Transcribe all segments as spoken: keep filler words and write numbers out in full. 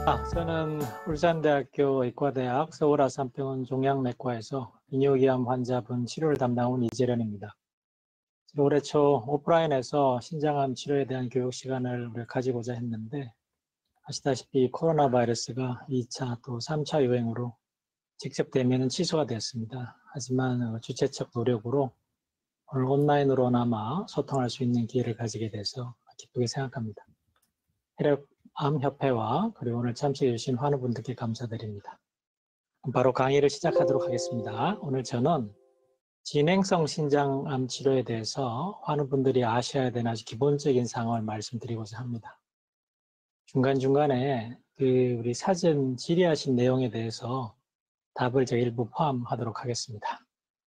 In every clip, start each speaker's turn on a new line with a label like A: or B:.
A: 아, 저는 울산대학교 의과대학 서울아산병원 종양내과에서 비뇨기암 환자분 치료를 담당한 이재련입니다. 올해 초 오프라인에서 신장암 치료에 대한 교육 시간을 우리가 가지고자 했는데, 아시다시피 코로나 바이러스가 이 차 또 삼 차 유행으로 직접 대면은 취소가 되었습니다. 하지만 주최 측 노력으로 오늘 온라인으로나마 소통할 수 있는 기회를 가지게 돼서 기쁘게 생각합니다. 혈액암협회와 그리고 오늘 참석해 주신 환우분들께 감사드립니다. 바로 강의를 시작하도록 하겠습니다. 오늘 저는 진행성 신장암 치료에 대해서 환우분들이 아셔야 되는 아주 기본적인 상황을 말씀드리고자 합니다. 중간중간에 그 우리 사전 질의하신 내용에 대해서 답을 제가 일부 포함하도록 하겠습니다.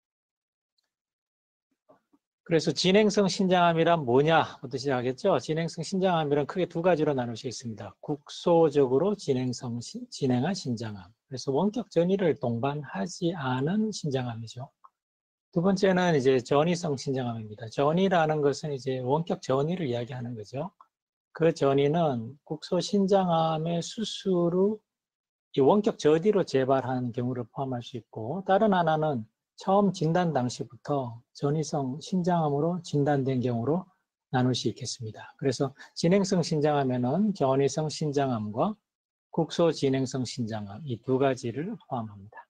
A: 그래서 진행성 신장암이란 뭐냐부터 시작하겠죠. 진행성 신장암이란 크게 두 가지로 나눌 수 있습니다. 국소적으로 진행성 진행한 신장암. 그래서 원격 전이를 동반하지 않은 신장암이죠. 두 번째는 이제 전이성 신장암입니다. 전이라는 것은 이제 원격 전이를 이야기하는 거죠. 그 전이는 국소 신장암의 수술 후 원격 저디로 재발한 경우를 포함할 수 있고, 다른 하나는 처음 진단 당시부터 전이성 신장암으로 진단된 경우로 나눌 수 있겠습니다. 그래서 진행성 신장암에는 전이성 신장암과 국소 진행성 신장암 이 두 가지를 포함합니다.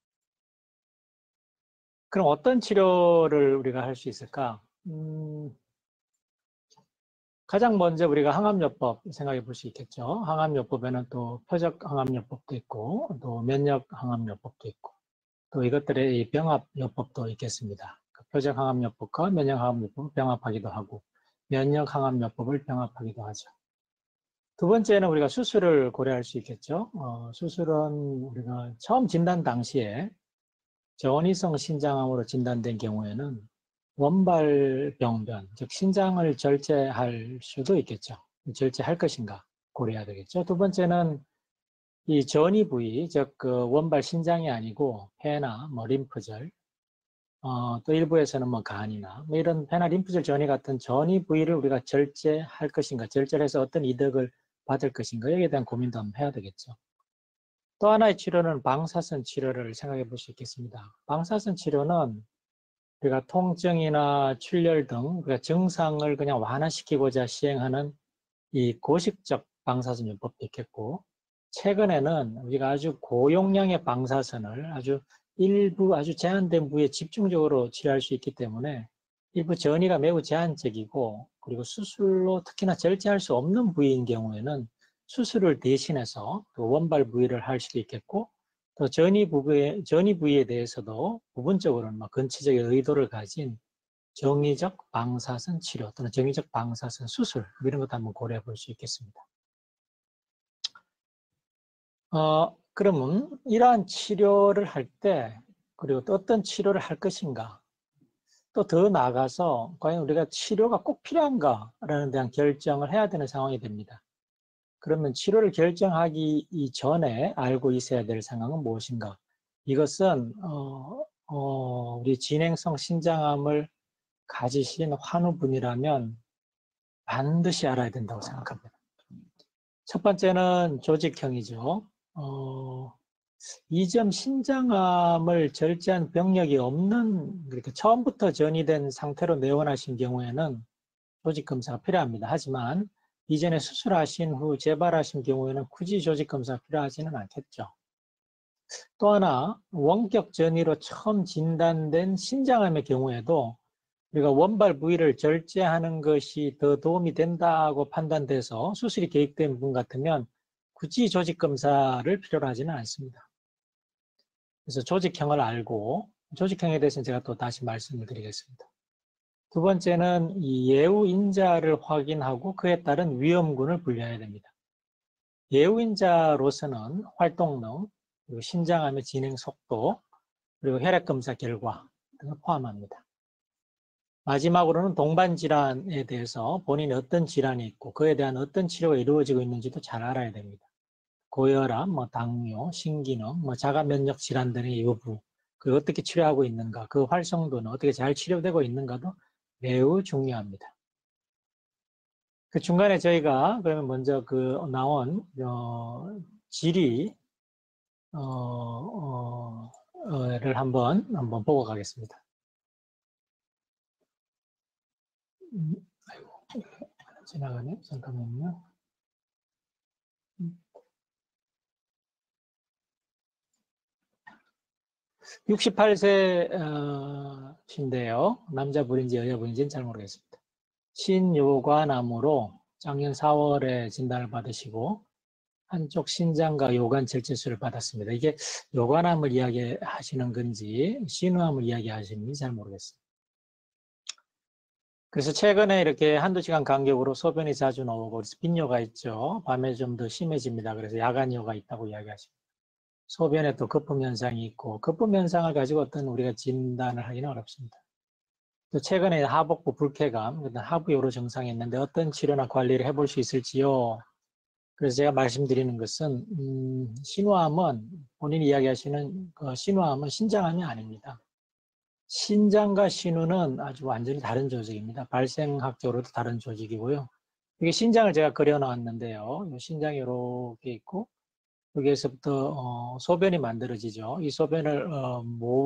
A: 그럼 어떤 치료를 우리가 할 수 있을까? 음, 가장 먼저 우리가 항암요법 생각해 볼 수 있겠죠. 항암요법에는 또 표적 항암요법도 있고, 또 면역 항암요법도 있고, 또 이것들의 병합요법도 있겠습니다. 표적 항암요법과 면역 항암요법을 병합하기도 하고, 면역 항암요법을 병합하기도 하죠. 두 번째는 우리가 수술을 고려할 수 있겠죠. 어, 수술은 우리가 처음 진단 당시에 전이성 신장암으로 진단된 경우에는 원발병변, 즉 신장을 절제할 수도 있겠죠. 절제할 것인가 고려해야 되겠죠. 두 번째는 이 전이 부위, 즉 그 원발 신장이 아니고 폐나 뭐 림프절, 어, 또 일부에서는 뭐 간이나 뭐 이런 폐나 림프절 전이 같은 전이 부위를 우리가 절제할 것인가, 절제를 해서 어떤 이득을 받을 것인가, 여기에 대한 고민도 한번 해야 되겠죠. 또 하나의 치료는 방사선 치료를 생각해 볼 수 있겠습니다. 방사선 치료는 우리가 통증이나 출혈 등 우리가 증상을 그냥 완화시키고자 시행하는 이 고식적 방사선 요법도 있겠고, 최근에는 우리가 아주 고용량의 방사선을 아주 일부 아주 제한된 부위에 집중적으로 치료할 수 있기 때문에 일부 전이가 매우 제한적이고, 그리고 수술로 특히나 절제할 수 없는 부위인 경우에는 수술을 대신해서 또 원발 부위를 할 수도 있겠고, 또 전이 부위에, 전이 부위에 대해서도 부분적으로는 막 근치적인 의도를 가진 정의적 방사선 치료 또는 정의적 방사선 수술, 이런 것도 한번 고려해 볼 수 있겠습니다. 어, 그러면 이러한 치료를 할 때, 그리고 또 어떤 치료를 할 것인가, 또 더 나아가서 과연 우리가 치료가 꼭 필요한가라는 대한 결정을 해야 되는 상황이 됩니다. 그러면 치료를 결정하기 이전에 알고 있어야 될 상황은 무엇인가? 이것은 어, 어, 우리 진행성 신장암을 가지신 환우분이라면 반드시 알아야 된다고 생각합니다. 첫 번째는 조직형이죠. 어, 이점 신장암을 절제한 병력이 없는, 그렇게 처음부터 전이된 상태로 내원하신 경우에는 조직 검사가 필요합니다. 하지만 이전에 수술하신 후 재발하신 경우에는 굳이 조직 검사가 필요하지는 않겠죠. 또 하나, 원격 전이로 처음 진단된 신장암의 경우에도 우리가 원발 부위를 절제하는 것이 더 도움이 된다고 판단돼서 수술이 계획된 분 같으면 굳이 조직 검사를 필요로 하지는 않습니다. 그래서 조직형을 알고, 조직형에 대해서는 제가 또 다시 말씀을 드리겠습니다. 두 번째는 이 예우 인자를 확인하고 그에 따른 위험군을 분류해야 됩니다. 예우 인자로서는 활동능, 그리고 신장암의 진행 속도, 그리고 혈액 검사 결과 등을 포함합니다. 마지막으로는 동반 질환에 대해서 본인이 어떤 질환이 있고 그에 대한 어떤 치료가 이루어지고 있는지도 잘 알아야 됩니다. 고혈압, 뭐 당뇨, 신기능, 뭐 자가 면역 질환 등의 여부, 그 어떻게 치료하고 있는가, 그 활성도는 어떻게 잘 치료되고 있는가도 매우 중요합니다. 그 중간에 저희가 그러면 먼저 그 나온 어, 질의 어, 어, 를 한번 한번 보고 가겠습니다. 음, 아이고, 지나가네. 잠깐만요. 음. 육십팔 세신데요. 남자분인지 여자분인지는 잘 모르겠습니다. 신요관암으로 작년 사월에 진단을 받으시고 한쪽 신장과 요관 절제술을 받았습니다. 이게 요관암을 이야기하시는 건지 신우암을 이야기하시는지 잘 모르겠어요. 그래서 최근에 이렇게 한두 시간 간격으로 소변이 자주 나오고 빈뇨가 있죠. 밤에 좀 더 심해집니다. 그래서 야간뇨가 있다고 이야기하십니다. 소변에 또 거품 현상이 있고 거품 현상을 가지고 어떤 우리가 진단을 하기는 어렵습니다. 또 최근에 하복부 불쾌감, 하부 요로 증상이 있는데 어떤 치료나 관리를 해볼 수 있을지요. 그래서 제가 말씀드리는 것은 음, 신우암은 본인이 이야기하시는 그 신우암은 신장암이 아닙니다. 신장과 신우는 아주 완전히 다른 조직입니다. 발생학적으로도 다른 조직이고요. 이게 신장을 제가 그려놨는데요. 신장이 이렇게 있고 여기에서부터 어, 소변이 만들어지죠. 이 소변을 어,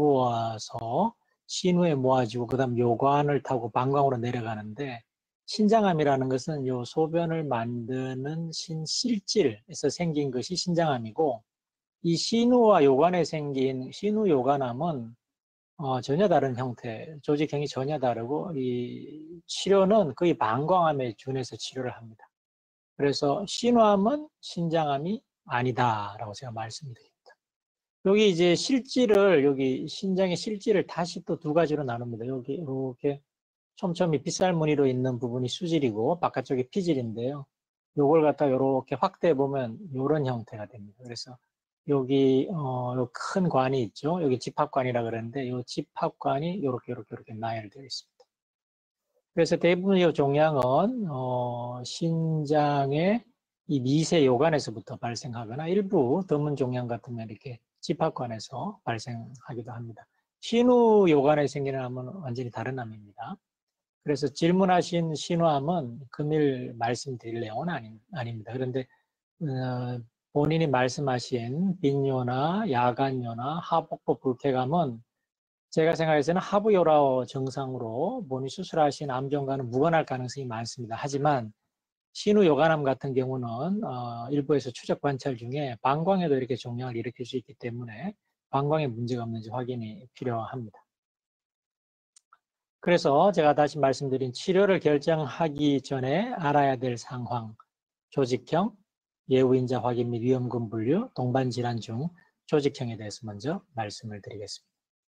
A: 모아서 신우에 모아지고 그 다음 요관을 타고 방광으로 내려가는데 신장암이라는 것은 요 소변을 만드는 신실질에서 생긴 것이 신장암이고 이 신우와 요관에 생긴 신우요관암은 어, 전혀 다른 형태, 조직형이 전혀 다르고 이 치료는 거의 방광암에 준해서 치료를 합니다. 그래서 신우암은 신장암이 아니다라고 제가 말씀드립니다. 여기 이제 실질을 여기 신장의 실질을 다시 또 두 가지로 나눕니다. 여기 이렇게 촘촘히 빗살 무늬로 있는 부분이 수질이고 바깥쪽이 피질인데요. 요걸 갖다 이렇게 확대해 보면 이런 형태가 됩니다. 그래서 여기 어, 큰 관이 있죠. 여기 집합관이라 그러는데 이 집합관이 이렇게 이렇게 이렇게 나열되어 있습니다. 그래서 대부분 이 종양은 어, 신장의 이 미세 요관에서부터 발생하거나 일부 드문 종양 같으면 이렇게 집합관에서 발생하기도 합니다. 신우 요관에 생기는 암은 완전히 다른 암입니다. 그래서 질문하신 신우암은 금일 말씀드릴 내용은 아니, 아닙니다. 그런데 어, 본인이 말씀하신 빈뇨나 야간뇨나 하복부 불쾌감은 제가 생각해서는 하부요라 증상으로 본인이 수술하신 암종과는 무관할 가능성이 많습니다. 하지만 신우요관암 같은 경우는 어, 일부에서 추적 관찰 중에 방광에도 이렇게 종양을 일으킬 수 있기 때문에 방광에 문제가 없는지 확인이 필요합니다. 그래서 제가 다시 말씀드린 치료를 결정하기 전에 알아야 될 상황, 조직형, 예우인자 확인 및 위험군 분류, 동반질환 중 조직형에 대해서 먼저 말씀을 드리겠습니다.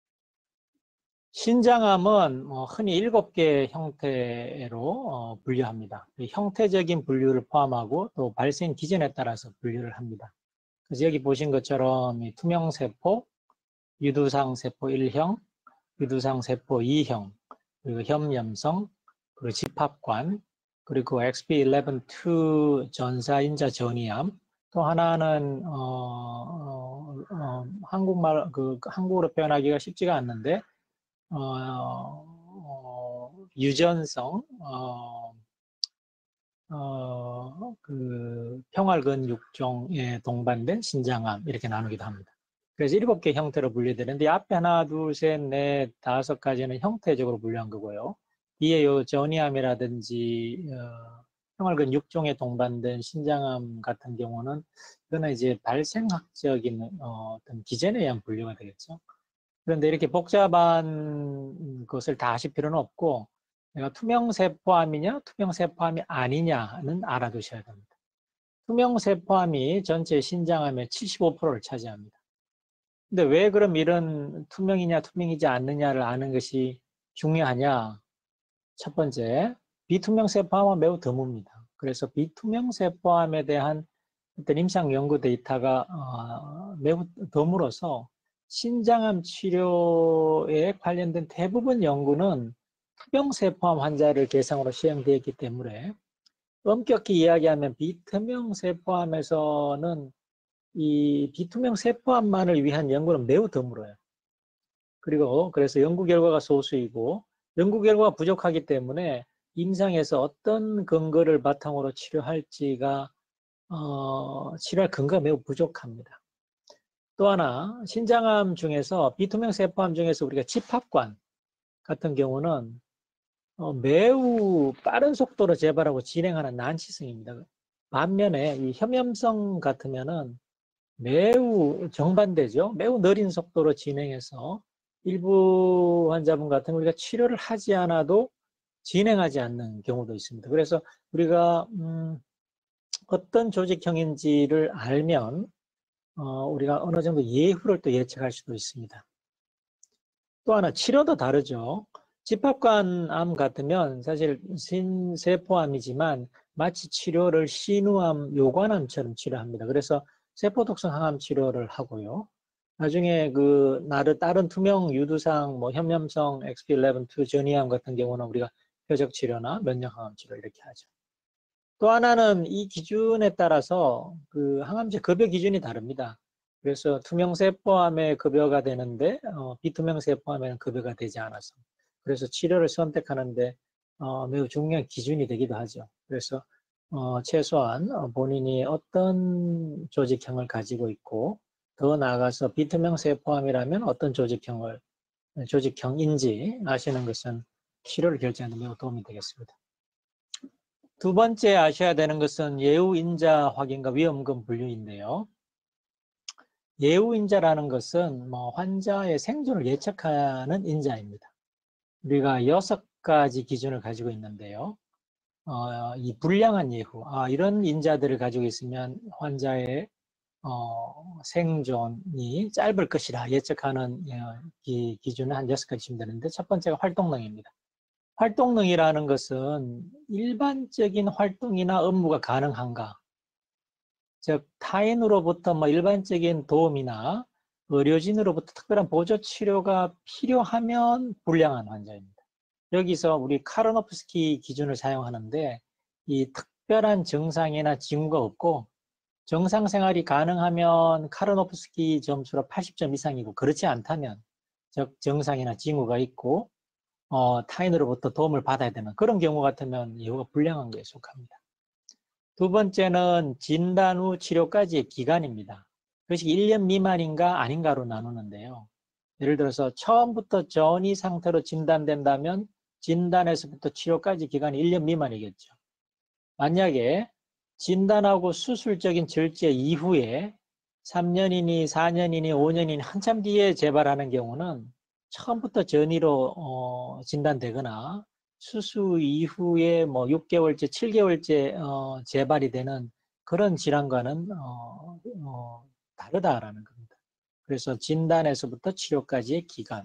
A: 신장암은 흔히 일곱 개의 형태로 분류합니다. 형태적인 분류를 포함하고 또 발생 기전에 따라서 분류를 합니다. 그래서 여기 보신 것처럼 투명세포, 유두상세포 일형, 유두상세포 이형, 그리고 혐염성, 그리고 집합관, 그리고 엑스피 일레븐 투 전사인자 전이암, 또 하나는 어, 어, 어, 한국말 그 한국어로 표현하기가 쉽지가 않는데 어, 어, 유전성 어, 어, 그 평활근 육종에 동반된 신장암 이렇게 나누기도 합니다. 그래서 일곱 개 형태로 분류되는데 앞에 하나, 둘, 셋, 넷, 다섯 가지는 형태적으로 분류한 거고요. 뒤에 요 전이암이라든지 어, 평활근 육종에 동반된 신장암 같은 경우는 이거는 이제 발생학적인 어, 어떤 기전에 의한 분류가 되겠죠. 그런데 이렇게 복잡한 것을 다 아실 필요는 없고 내가 투명세포암이냐 투명세포암이 아니냐는 알아두셔야 됩니다. 투명세포암이 전체 신장암의 칠십오 퍼센트를 차지합니다. 근데 왜 그럼 이런 투명이냐 투명이지 않느냐를 아는 것이 중요하냐? 첫 번째, 비투명세포암은 매우 드뭅니다. 그래서 비투명세포암에 대한 어떤 임상 연구 데이터가 어, 매우 드물어서 신장암 치료에 관련된 대부분 연구는 투명세포암 환자를 대상으로 시행되어 있기 때문에 엄격히 이야기하면 비투명세포암에서는 이 비투명 세포암만을 위한 연구는 매우 드물어요. 그리고 그래서 연구 결과가 소수이고 연구 결과가 부족하기 때문에 임상에서 어떤 근거를 바탕으로 치료할지가 어, 치료할 근거가 매우 부족합니다. 또 하나, 신장암 중에서 비투명 세포암 중에서 우리가 집합관 같은 경우는 어, 매우 빠른 속도로 재발하고 진행하는 난치성입니다. 반면에 이 혐염성 같으면은 매우 정반대죠. 매우 느린 속도로 진행해서 일부 환자분 같은 우리가 치료를 하지 않아도 진행하지 않는 경우도 있습니다. 그래서 우리가 음, 어떤 조직형인지를 알면 어, 우리가 어느 정도 예후를 또 예측할 수도 있습니다. 또 하나 치료도 다르죠. 집합관암 같으면 사실 신세포암이지만 마치 치료를 신우암, 요관암처럼 치료합니다. 그래서 세포독성 항암 치료를 하고요. 나중에 그 나르 다른 투명 유두상, 뭐 혐염성 엑스피 십이 전이암 같은 경우는 우리가 표적 치료나 면역 항암 치료 이렇게 하죠. 또 하나는 이 기준에 따라서 그 항암제 급여 기준이 다릅니다. 그래서 투명세포암에 급여가 되는데 어, 비투명세포암에는 급여가 되지 않아서 그래서 치료를 선택하는데 어, 매우 중요한 기준이 되기도 하죠. 그래서 어, 최소한 본인이 어떤 조직형을 가지고 있고 더 나아가서 비투명세포암이라면 어떤 조직형을 조직형인지 아시는 것은 치료를 결정하는 데 매우 도움이 되겠습니다. 두 번째 아셔야 되는 것은 예우인자 확인과 위험군 분류인데요. 예우인자라는 것은 뭐 환자의 생존을 예측하는 인자입니다. 우리가 여섯 가지 기준을 가지고 있는데요. 어, 이 불량한 예후, 아, 이런 인자들을 가지고 있으면 환자의 어, 생존이 짧을 것이라 예측하는 어, 이 기준은 한 여섯 가지쯤 되는데 첫 번째가 활동능입니다. 활동능이라는 것은 일반적인 활동이나 업무가 가능한가? 즉 타인으로부터 뭐 일반적인 도움이나 의료진으로부터 특별한 보조 치료가 필요하면 불량한 환자입니다. 여기서 우리 카르노프스키 기준을 사용하는데 이 특별한 증상이나 징후가 없고 정상 생활이 가능하면 카르노프스키 점수로 팔십 점 이상이고 그렇지 않다면 즉 정상이나 징후가 있고 어, 타인으로부터 도움을 받아야 되는 그런 경우 같으면 예후가 불량한 거에 속합니다. 두 번째는 진단 후 치료까지의 기간입니다. 그것이 일 년 미만인가 아닌가로 나누는데요. 예를 들어서 처음부터 전이 상태로 진단된다면 진단에서부터 치료까지 기간이 일 년 미만이겠죠. 만약에 진단하고 수술적인 절제 이후에 삼 년이니 사 년이니 오 년이니 한참 뒤에 재발하는 경우는 처음부터 전이로 어, 진단되거나 수술 이후에 뭐 육 개월째, 칠 개월째 어, 재발이 되는 그런 질환과는 어, 어, 다르다라는 겁니다. 그래서 진단에서부터 치료까지의 기간.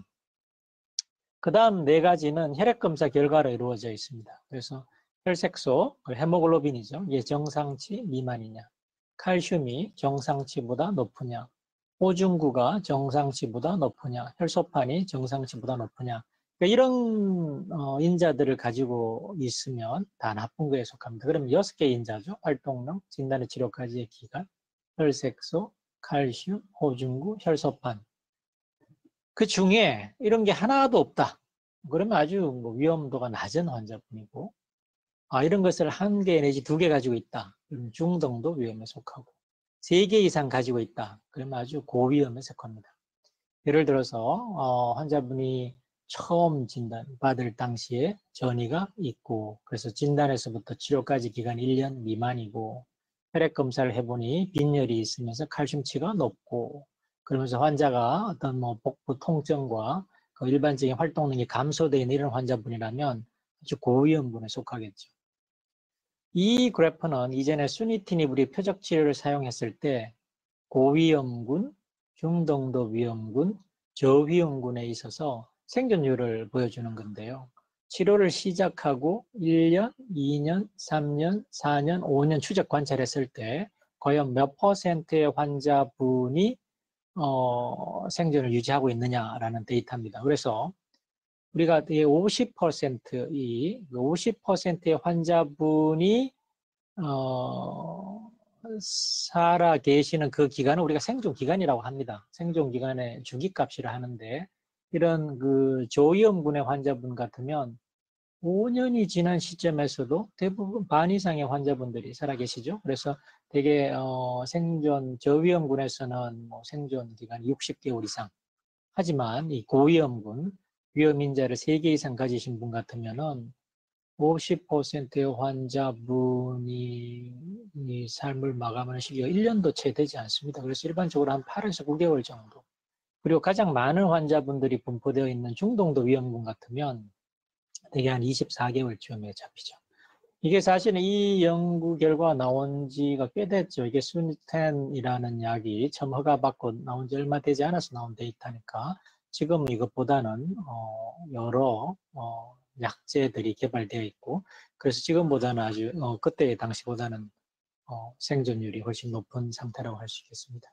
A: 그 다음 네 가지는 혈액검사 결과로 이루어져 있습니다. 그래서 혈색소, 헤모글로빈이죠. 이게 정상치 미만이냐. 칼슘이 정상치보다 높으냐. 호중구가 정상치보다 높으냐. 혈소판이 정상치보다 높으냐. 그러니까 이런 어, 인자들을 가지고 있으면 다 나쁜 거에 속합니다. 그럼 여섯 개의 인자죠. 활동능, 진단의 치료까지의 기간, 혈색소, 칼슘, 호중구, 혈소판. 그 중에 이런 게 하나도 없다. 그러면 아주 뭐 위험도가 낮은 환자분이고, 아, 이런 것을 한 개 내지 두 개 가지고 있다. 그러면 중등도 위험에 속하고, 세 개 이상 가지고 있다. 그러면 아주 고위험에 속합니다. 예를 들어서 어, 환자분이 처음 진단받을 당시에 전이가 있고, 그래서 진단에서부터 치료까지 기간이 일 년 미만이고, 혈액 검사를 해보니 빈혈이 있으면서 칼슘치가 높고, 그러면서 환자가 어떤 뭐 복부 통증과 그 일반적인 활동능이 감소되어 있는 이런 환자분이라면 아주 고위험군에 속하겠죠. 이 그래프는 이전에 수니티닙 우리 표적 치료를 사용했을 때 고위험군, 중등도 위험군, 저위험군에 있어서 생존율을 보여주는 건데요. 치료를 시작하고 일 년, 이 년, 삼 년, 사 년, 오 년 추적 관찰했을 때 과연 몇 퍼센트의 환자분이 어, 생존을 유지하고 있느냐라는 데이터입니다. 그래서 우리가 오십 퍼센트, 이 오십 퍼센트의 환자분이 어, 살아 계시는 그 기간은 우리가 생존 기간이라고 합니다. 생존 기간의 주기값이라 하는데 이런 그 저위험군의 환자분 같으면 오 년이 지난 시점에서도 대부분 반 이상의 환자분들이 살아계시죠. 그래서 되게 어, 생존 저위험군에서는 뭐 생존 기간이 육십 개월 이상. 하지만 이 고위험군 위험인자를 세 개 이상 가지신 분 같으면은 오십 퍼센트의 환자분이 이 삶을 마감하는 시기가 일 년도 채 되지 않습니다. 그래서 일반적으로 한 팔에서 구 개월 정도. 그리고 가장 많은 환자분들이 분포되어 있는 중동도 위험군 같으면 대개 한 이십사 개월쯤에 잡히죠. 이게 사실은 이 연구 결과가 나온 지가 꽤 됐죠. 이게 수니텐이라는 약이 처음 허가받고 나온 지 얼마 되지 않아서 나온 데이터니까 지금 이것보다는 어, 여러 어, 약제들이 개발되어 있고 그래서 지금보다는 아주 어, 그때 당시보다는 어, 생존율이 훨씬 높은 상태라고 할 수 있겠습니다.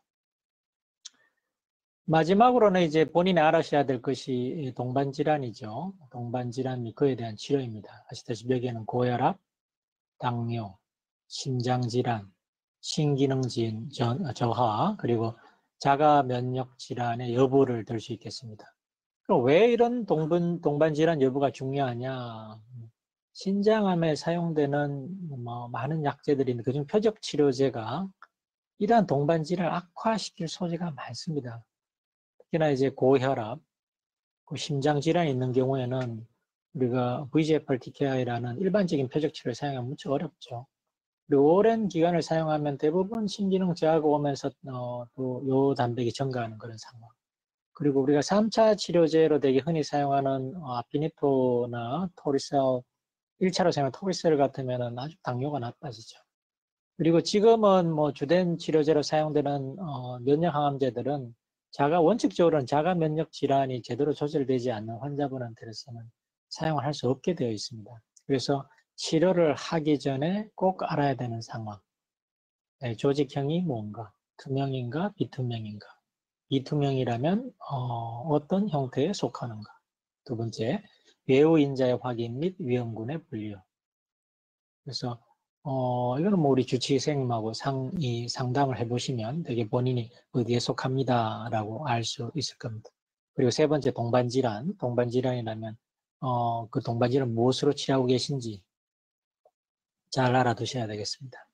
A: 마지막으로는 이제 본인이 알아셔야 될 것이 동반질환이죠. 동반질환 및 그에 대한 치료입니다. 아시다시피 여기에는 고혈압, 당뇨, 심장질환, 신기능 저하, 그리고 자가 면역 질환의 여부를 들 수 있겠습니다. 그럼 왜 이런 동반, 동반질환 여부가 중요하냐? 신장암에 사용되는 뭐 많은 약제들이 있는데 그중 표적 치료제가 이러한 동반질환을 악화시킬 소지가 많습니다. 특히나 이제 고혈압, 그 심장질환이 있는 경우에는 우리가 브이지에프알 티케아이라는 일반적인 표적 치료를 사용하면 무척 어렵죠. 그리고 오랜 기간을 사용하면 대부분 신기능 저하가 오면서 어, 또 요 단백이 증가하는 그런 상황. 그리고 우리가 삼 차 치료제로 되게 흔히 사용하는 어, 아피니토나 토리셀, 일 차로 사용하는 토리셀 같으면 아주 당뇨가 나빠지죠. 그리고 지금은 뭐 주된 치료제로 사용되는 어, 면역 항암제들은 자가 원칙적으로는 자가 면역 질환이 제대로 조절되지 않는 환자분한테서는 사용을 할 수 없게 되어 있습니다. 그래서 치료를 하기 전에 꼭 알아야 되는 상황. 네, 조직형이 뭔가, 투명인가, 비투명인가. 비투명이라면 어, 어떤 형태에 속하는가. 두 번째, 외우인자의 확인 및 위험군의 분류. 그래서 어, 이거는 뭐 우리 주치의생님하고 상, 이 상담을 해보시면 되게 본인이 어디에 속합니다라고 알 수 있을 겁니다. 그리고 세 번째 동반질환, 동반질환이라면 어, 그 동반질환 무엇으로 치료하고 계신지 잘 알아두셔야 되겠습니다.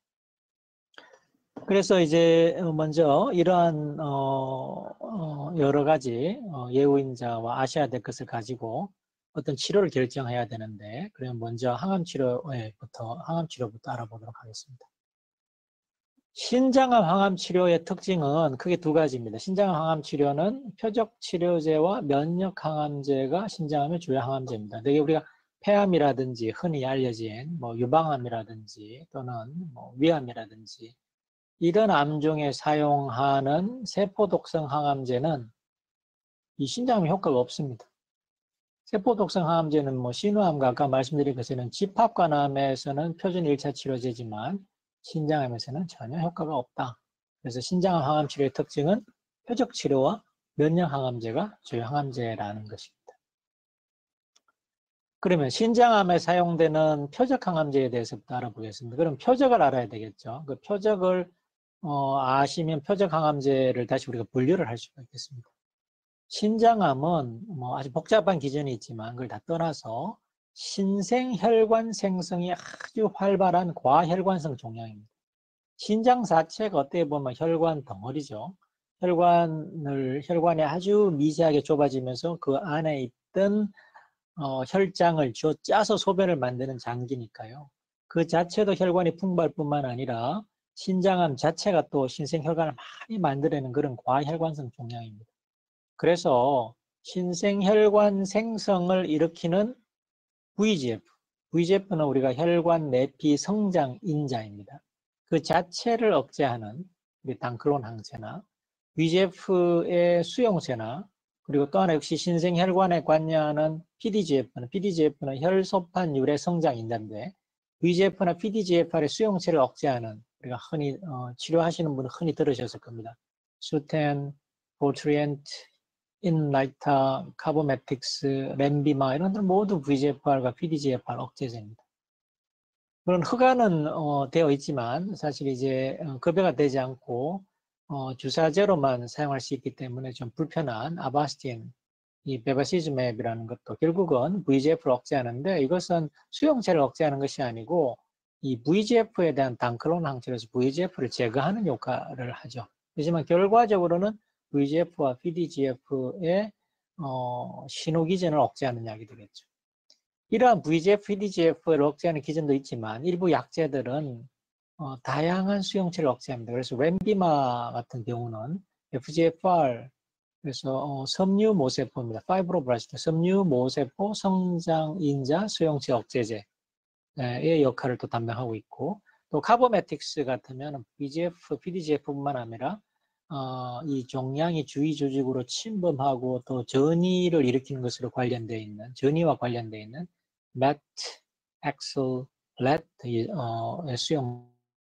A: 그래서 이제 먼저 이러한 어, 어, 여러 가지 어, 예우인자와 아셔야 될 것을 가지고 어떤 치료를 결정해야 되는데 그러면 먼저 항암 치료부터 항암 치료부터 알아보도록 하겠습니다. 신장암 항암 치료의 특징은 크게 두 가지입니다. 신장암 항암 치료는 표적 치료제와 면역 항암제가 신장암의 주요 항암제입니다. 되게 우리가 폐암이라든지 흔히 알려진 뭐 유방암이라든지 또는 뭐 위암이라든지 이런 암종에 사용하는 세포독성 항암제는 이 신장암에 효과가 없습니다. 세포독성 항암제는 뭐 신우암과 아까 말씀드린 것에는 집합관암에서는 표준 일 차 치료제지만 신장암에서는 전혀 효과가 없다. 그래서 신장암 항암 치료의 특징은 표적 치료와 면역 항암제가 주요 항암제라는 것입니다. 그러면 신장암에 사용되는 표적 항암제에 대해서부터 알아보겠습니다. 그럼 표적을 알아야 되겠죠. 그 표적을 어, 아시면 표적 항암제를 다시 우리가 분류를 할 수가 있겠습니다. 신장암은 뭐 아주 복잡한 기전이 있지만 그걸 다 떠나서 신생혈관 생성이 아주 활발한 과혈관성 종양입니다. 신장 자체가 어떻게 보면 혈관 덩어리죠. 혈관을 혈관이 아주 미세하게 좁아지면서 그 안에 있던 어, 혈장을 쥐어 짜서 소변을 만드는 장기니까요. 그 자체도 혈관이 풍부할 뿐만 아니라 신장암 자체가 또 신생혈관을 많이 만들어내는 그런 과혈관성 종양입니다. 그래서 신생혈관 생성을 일으키는 브이지에프, 브이지에프는 우리가 혈관 내피 성장 인자입니다. 그 자체를 억제하는 단크론 항체나 브이지에프의 수용체나 그리고 또 하나 역시 신생혈관에 관여하는 피디지에프는 피디지에프는 혈소판 유래 성장 인자인데 브이지에프나 피디지에프알의 수용체를 억제하는 우리가 흔히 어, 치료하시는 분은 흔히 들으셨을 겁니다. 수텐, 보트리엔트, 인라이타, 카보메틱스, 램비마 이런 들 모두 브이지에프알과 피디지에프알 억제제입니다. 그런 허가는 어, 되어 있지만 사실 이제 급여가 되지 않고 어, 주사제로만 사용할 수 있기 때문에 좀 불편한 아바스틴 이 베바시즈맵이라는 것도 결국은 브이지에프를 억제하는데 이것은 수용체를 억제하는 것이 아니고 이 브이지에프에 대한 단클론 항체로서 브이지에프를 제거하는 역할을 하죠. 하지만 결과적으로는 브이지에프와 피디지에프의 어, 신호 기전을 억제하는 약이 되겠죠. 이러한 브이지에프, 피디지에프를 억제하는 기전도 있지만 일부 약제들은 어, 다양한 수용체를 억제합니다. 그래서 렌비마 같은 경우는 에프지에프알, 그래서 어, 섬유모세포입니다. 파이브로블라스트, 섬유모세포 성장인자 수용체 억제제의 역할을 또 담당하고 있고, 또 카보메틱스 같으면 비지에프, 피디지에프뿐만 아니라 어, 이 종양이 주위 조직으로 침범하고 또 전이를 일으키는 것으로 관련되어 있는, 전이와 관련되어 있는 매트, 엑셀, 렛 어, 수용.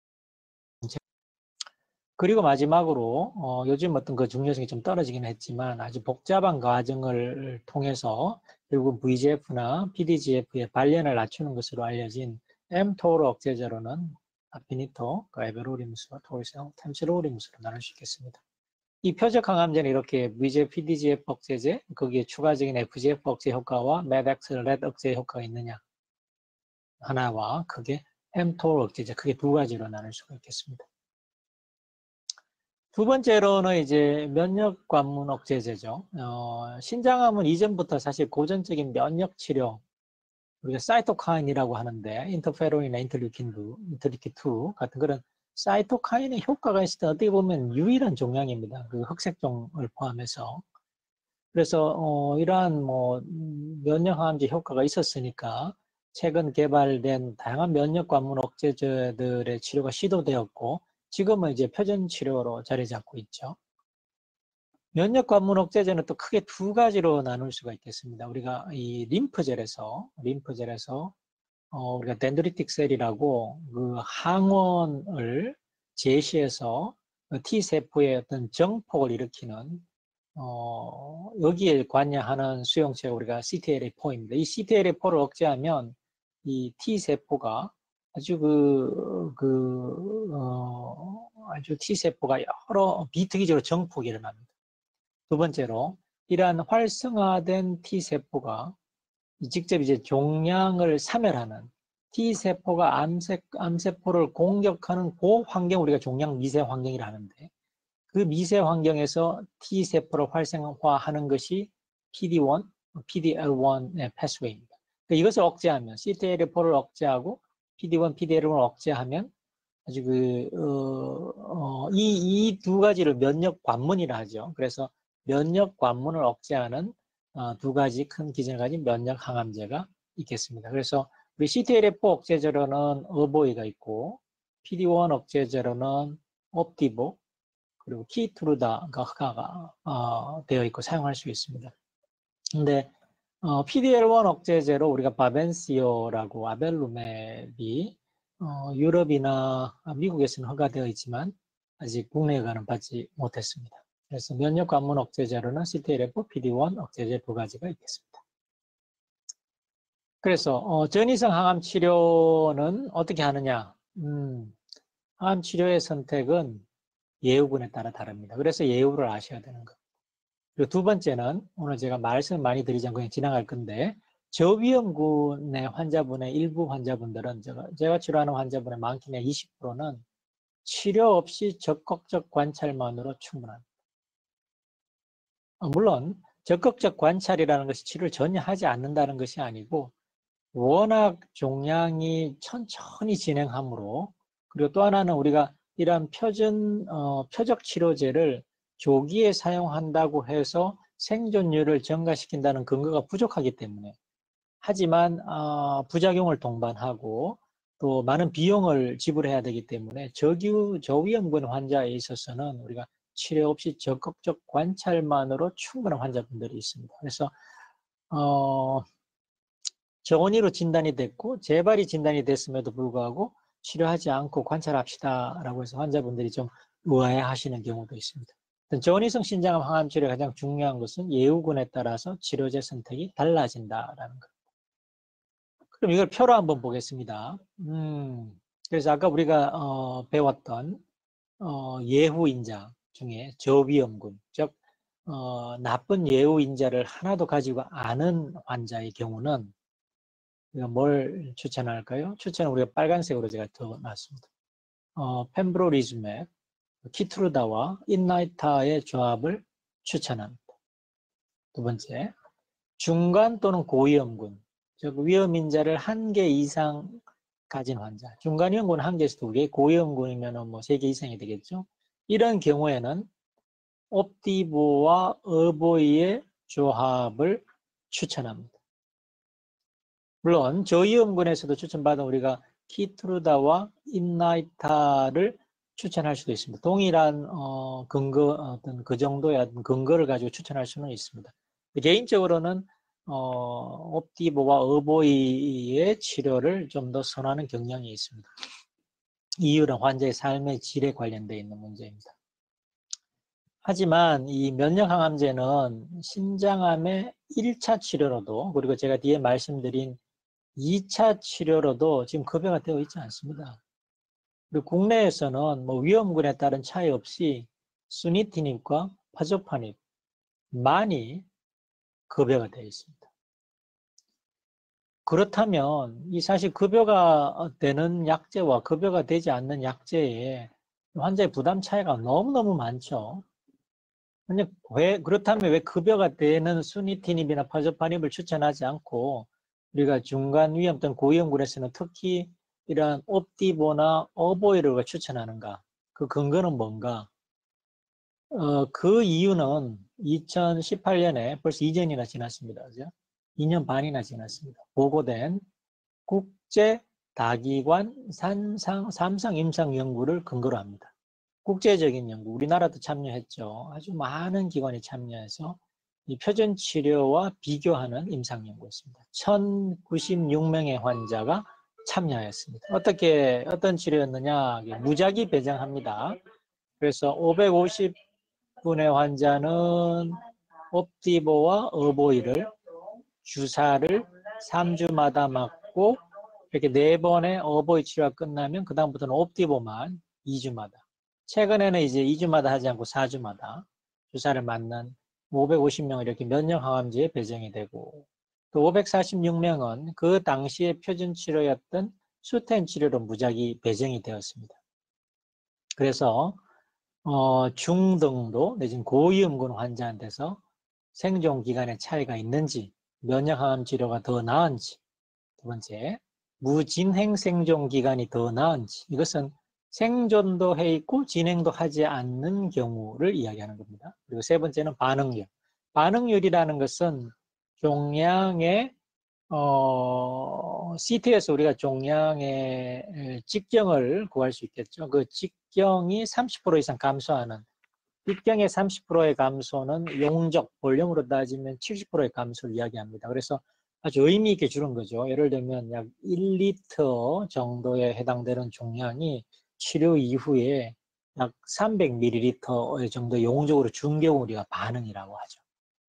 A: 그리고 마지막으로 어, 요즘 어떤 그 중요성이 좀 떨어지긴 했지만 아주 복잡한 과정을 통해서 결국 브이지에프나 피디지에프의 발련을 낮추는 것으로 알려진 엠토르 억제제로는 아피니토, 그 에베로리무스, 토리성, 템시로리무스로 나눌 수 있겠습니다. 이 표적 항암제는 이렇게 브이지에프, 피디지에프 억제제, 거기에 추가적인 에프지에프 억제 효과와 메덱스, 렛 억제 효과가 있느냐 하나와 그게 엠토르 억제제, 크게 두 가지로 나눌 수가 있겠습니다. 두 번째로는 이제 면역 관문 억제제죠. 어, 신장암은 이전부터 사실 고전적인 면역 치료, 우리가 사이토카인이라고 하는데 인터페론이나 인터류킨 이, 인터류킨 이 같은 그런 사이토카인의 효과가 있을 때 어떻게 보면 유일한 종양입니다. 그 흑색종을 포함해서. 그래서 어, 이러한 뭐 면역 항암제 효과가 있었으니까 최근 개발된 다양한 면역 관문 억제제들의 치료가 시도되었고 지금은 이제 표준 치료로 자리 잡고 있죠. 면역 관문 억제제는 또 크게 두 가지로 나눌 수가 있겠습니다. 우리가 이 림프젤에서 림프젤에서 어, 우리가 덴드리틱 셀이라고 그 항원을 제시해서 T 세포의 어떤 정폭을 일으키는 어, 여기에 관여하는 수용체가 우리가 씨티엘에이포입니다. 이 씨티엘에이포를 억제하면 이 T 세포가 아주 그, 그, 어, 아주 T 세포가 여러 비특이적으로 정폭이 일어납니다. 두 번째로, 이러한 활성화된 T 세포가 직접 이제 종양을 사멸하는 T 세포가 암세, 암세포를 공격하는 그 환경 우리가 종양 미세 환경이라 하는데 그 미세 환경에서 T 세포를 활성화하는 것이 피디원, 피디엘원의 패스웨이입니다. 그러니까 이것을 억제하면 씨티엘에이포를 억제하고 피디원, 피디엘원을 억제하면 아주 그, 어, 어, 이, 이 두 가지를 면역 관문이라 하죠. 그래서 면역 관문을 억제하는 어, 두 가지 큰 기전을 가진 면역 항암제가 있겠습니다. 그래서 우리 씨티엘에이포 억제제로는 어보이가 있고 피디원 억제제로는 옵티보 그리고 키트루다가 허가가 어, 되어 있고 사용할 수 있습니다. 근데 어, 피디엘원 억제제로 우리가 바벤시오라고 아벨루맵이 어, 유럽이나 미국에서는 허가되어 있지만 아직 국내에가는 받지 못했습니다. 그래서 면역 관문 억제제로는 씨티엘에이포, 피디원 억제제 두 가지가 있겠습니다. 그래서 어, 전이성 항암 치료는 어떻게 하느냐? 음, 항암 치료의 선택은 예후군에 따라 다릅니다. 그래서 예후를 아셔야 되는 것. 그리고 두 번째는 오늘 제가 말씀 많이 드리지 않고 그냥 지나갈 건데 저위험군의 환자분의 일부 환자분들은 제가, 제가 치료하는 환자분의 많게는 이십 퍼센트는 치료 없이 적극적 관찰만으로 충분합니다. 물론 적극적 관찰이라는 것이 치료를 전혀 하지 않는다는 것이 아니고 워낙 종양이 천천히 진행하므로 그리고 또 하나는 우리가 이러한 표준, 어, 표적 치료제를 조기에 사용한다고 해서 생존율을 증가시킨다는 근거가 부족하기 때문에 하지만 어, 부작용을 동반하고 또 많은 비용을 지불해야 되기 때문에 저규, 저위험군 환자에 있어서는 우리가 치료 없이 적극적 관찰만으로 충분한 환자분들이 있습니다. 그래서 어, 정원이로 진단이 됐고 재발이 진단이 됐음에도 불구하고 치료하지 않고 관찰합시다라고 해서 환자분들이 좀 의아해하시는 경우도 있습니다. 전이성 신장암 항암 치료의 가장 중요한 것은 예후군에 따라서 치료제 선택이 달라진다라는 것. 그럼 이걸 표로 한번 보겠습니다. 음, 그래서 아까 우리가 어, 배웠던 어, 예후인자 중에 저위험군, 즉 어, 나쁜 예후 인자를 하나도 가지고 않은 환자의 경우는 우리가 뭘 추천할까요? 추천은 우리가 빨간색으로 제가 적어놨습니다. 어, 펜브로리즈맥, 키트루다와 인나이타의 조합을 추천합니다. 두 번째, 중간 또는 고위험군, 즉 위험인자를 한 개 이상 가진 환자. 중간 위험군은 한 개에서 두 개, 고위험군이면 뭐 세 개 이상이 되겠죠. 이런 경우에는 옵디보와 어보이의 조합을 추천합니다. 물론 저위험군에서도 추천받은 우리가 키트루다와 인나이타를 추천할 수도 있습니다. 동일한 어, 근거, 어떤 그 정도의 어떤 근거를 가지고 추천할 수는 있습니다. 개인적으로는 어, 옵디보와 어보이의 치료를 좀 더 선호하는 경향이 있습니다. 이유는 환자의 삶의 질에 관련되어 있는 문제입니다. 하지만 이 면역항암제는 신장암의 일 차 치료로도, 그리고 제가 뒤에 말씀드린 이 차 치료로도 지금 급여가 되어 있지 않습니다. 그리고 국내에서는 뭐 위험군에 따른 차이 없이 수니티닙과 파조파닙 많이 급여가 되어 있습니다. 그렇다면 이 사실 급여가 되는 약제와 급여가 되지 않는 약제에 환자의 부담 차이가 너무너무 많죠. 왜, 그렇다면 왜 급여가 되는 수니티닙이나 파조파닙을 추천하지 않고 우리가 중간 위험 또는 고위험군에서는 특히 이런 옵디보나 어보이를 추천하는가? 그 근거는 뭔가? 어, 그 이유는 이천십팔 년에 벌써 이 년이나 지났습니다. 그죠? 이 년 반이나 지났습니다. 보고된 국제 다기관 삼상, 삼상 임상 연구를 근거로 합니다. 국제적인 연구, 우리나라도 참여했죠. 아주 많은 기관이 참여해서 이 표준 치료와 비교하는 임상 연구였습니다. 천구십육 명의 환자가 참여했습니다. 어떻게 어떤 치료였느냐? 무작위 배정합니다. 그래서 오백오십 분의 환자는 옵디보와 어보이를 주사를 삼 주마다 맞고 이렇게 네 번의 어보이 치료가 끝나면 그 다음부터는 옵디보만 이 주마다. 최근에는 이제 이 주마다 하지 않고 사 주마다 주사를 맞는 오백오십 명을 이렇게 면역항암제에 배정이 되고, 또 오백사십육 명은 그 당시의 표준 치료였던 수텐 치료로 무작위 배정이 되었습니다. 그래서 어, 중등도 내지는 고위험군 환자한테서 생존 기간의 차이가 있는지, 면역항암 치료가 더 나은지, 두 번째, 무진행 생존 기간이 더 나은지, 이것은 생존도 해 있고 진행도 하지 않는 경우를 이야기하는 겁니다. 그리고 세 번째는 반응률. 반응률이라는 것은 종양의 어, 씨티에서 우리가 종양의 직경을 구할 수 있겠죠. 그 직경이 삼십 퍼센트 이상 감소하는, 직경의 삼십 퍼센트의 감소는 용적, 볼륨으로 따지면 칠십 퍼센트의 감소를 이야기합니다. 그래서 아주 의미 있게 줄은 거죠. 예를 들면 약 일 리터 정도에 해당되는 종양이 치료 이후에 약 삼백 밀리리터 정도 용적으로 준 경우 우리가 반응이라고 하죠.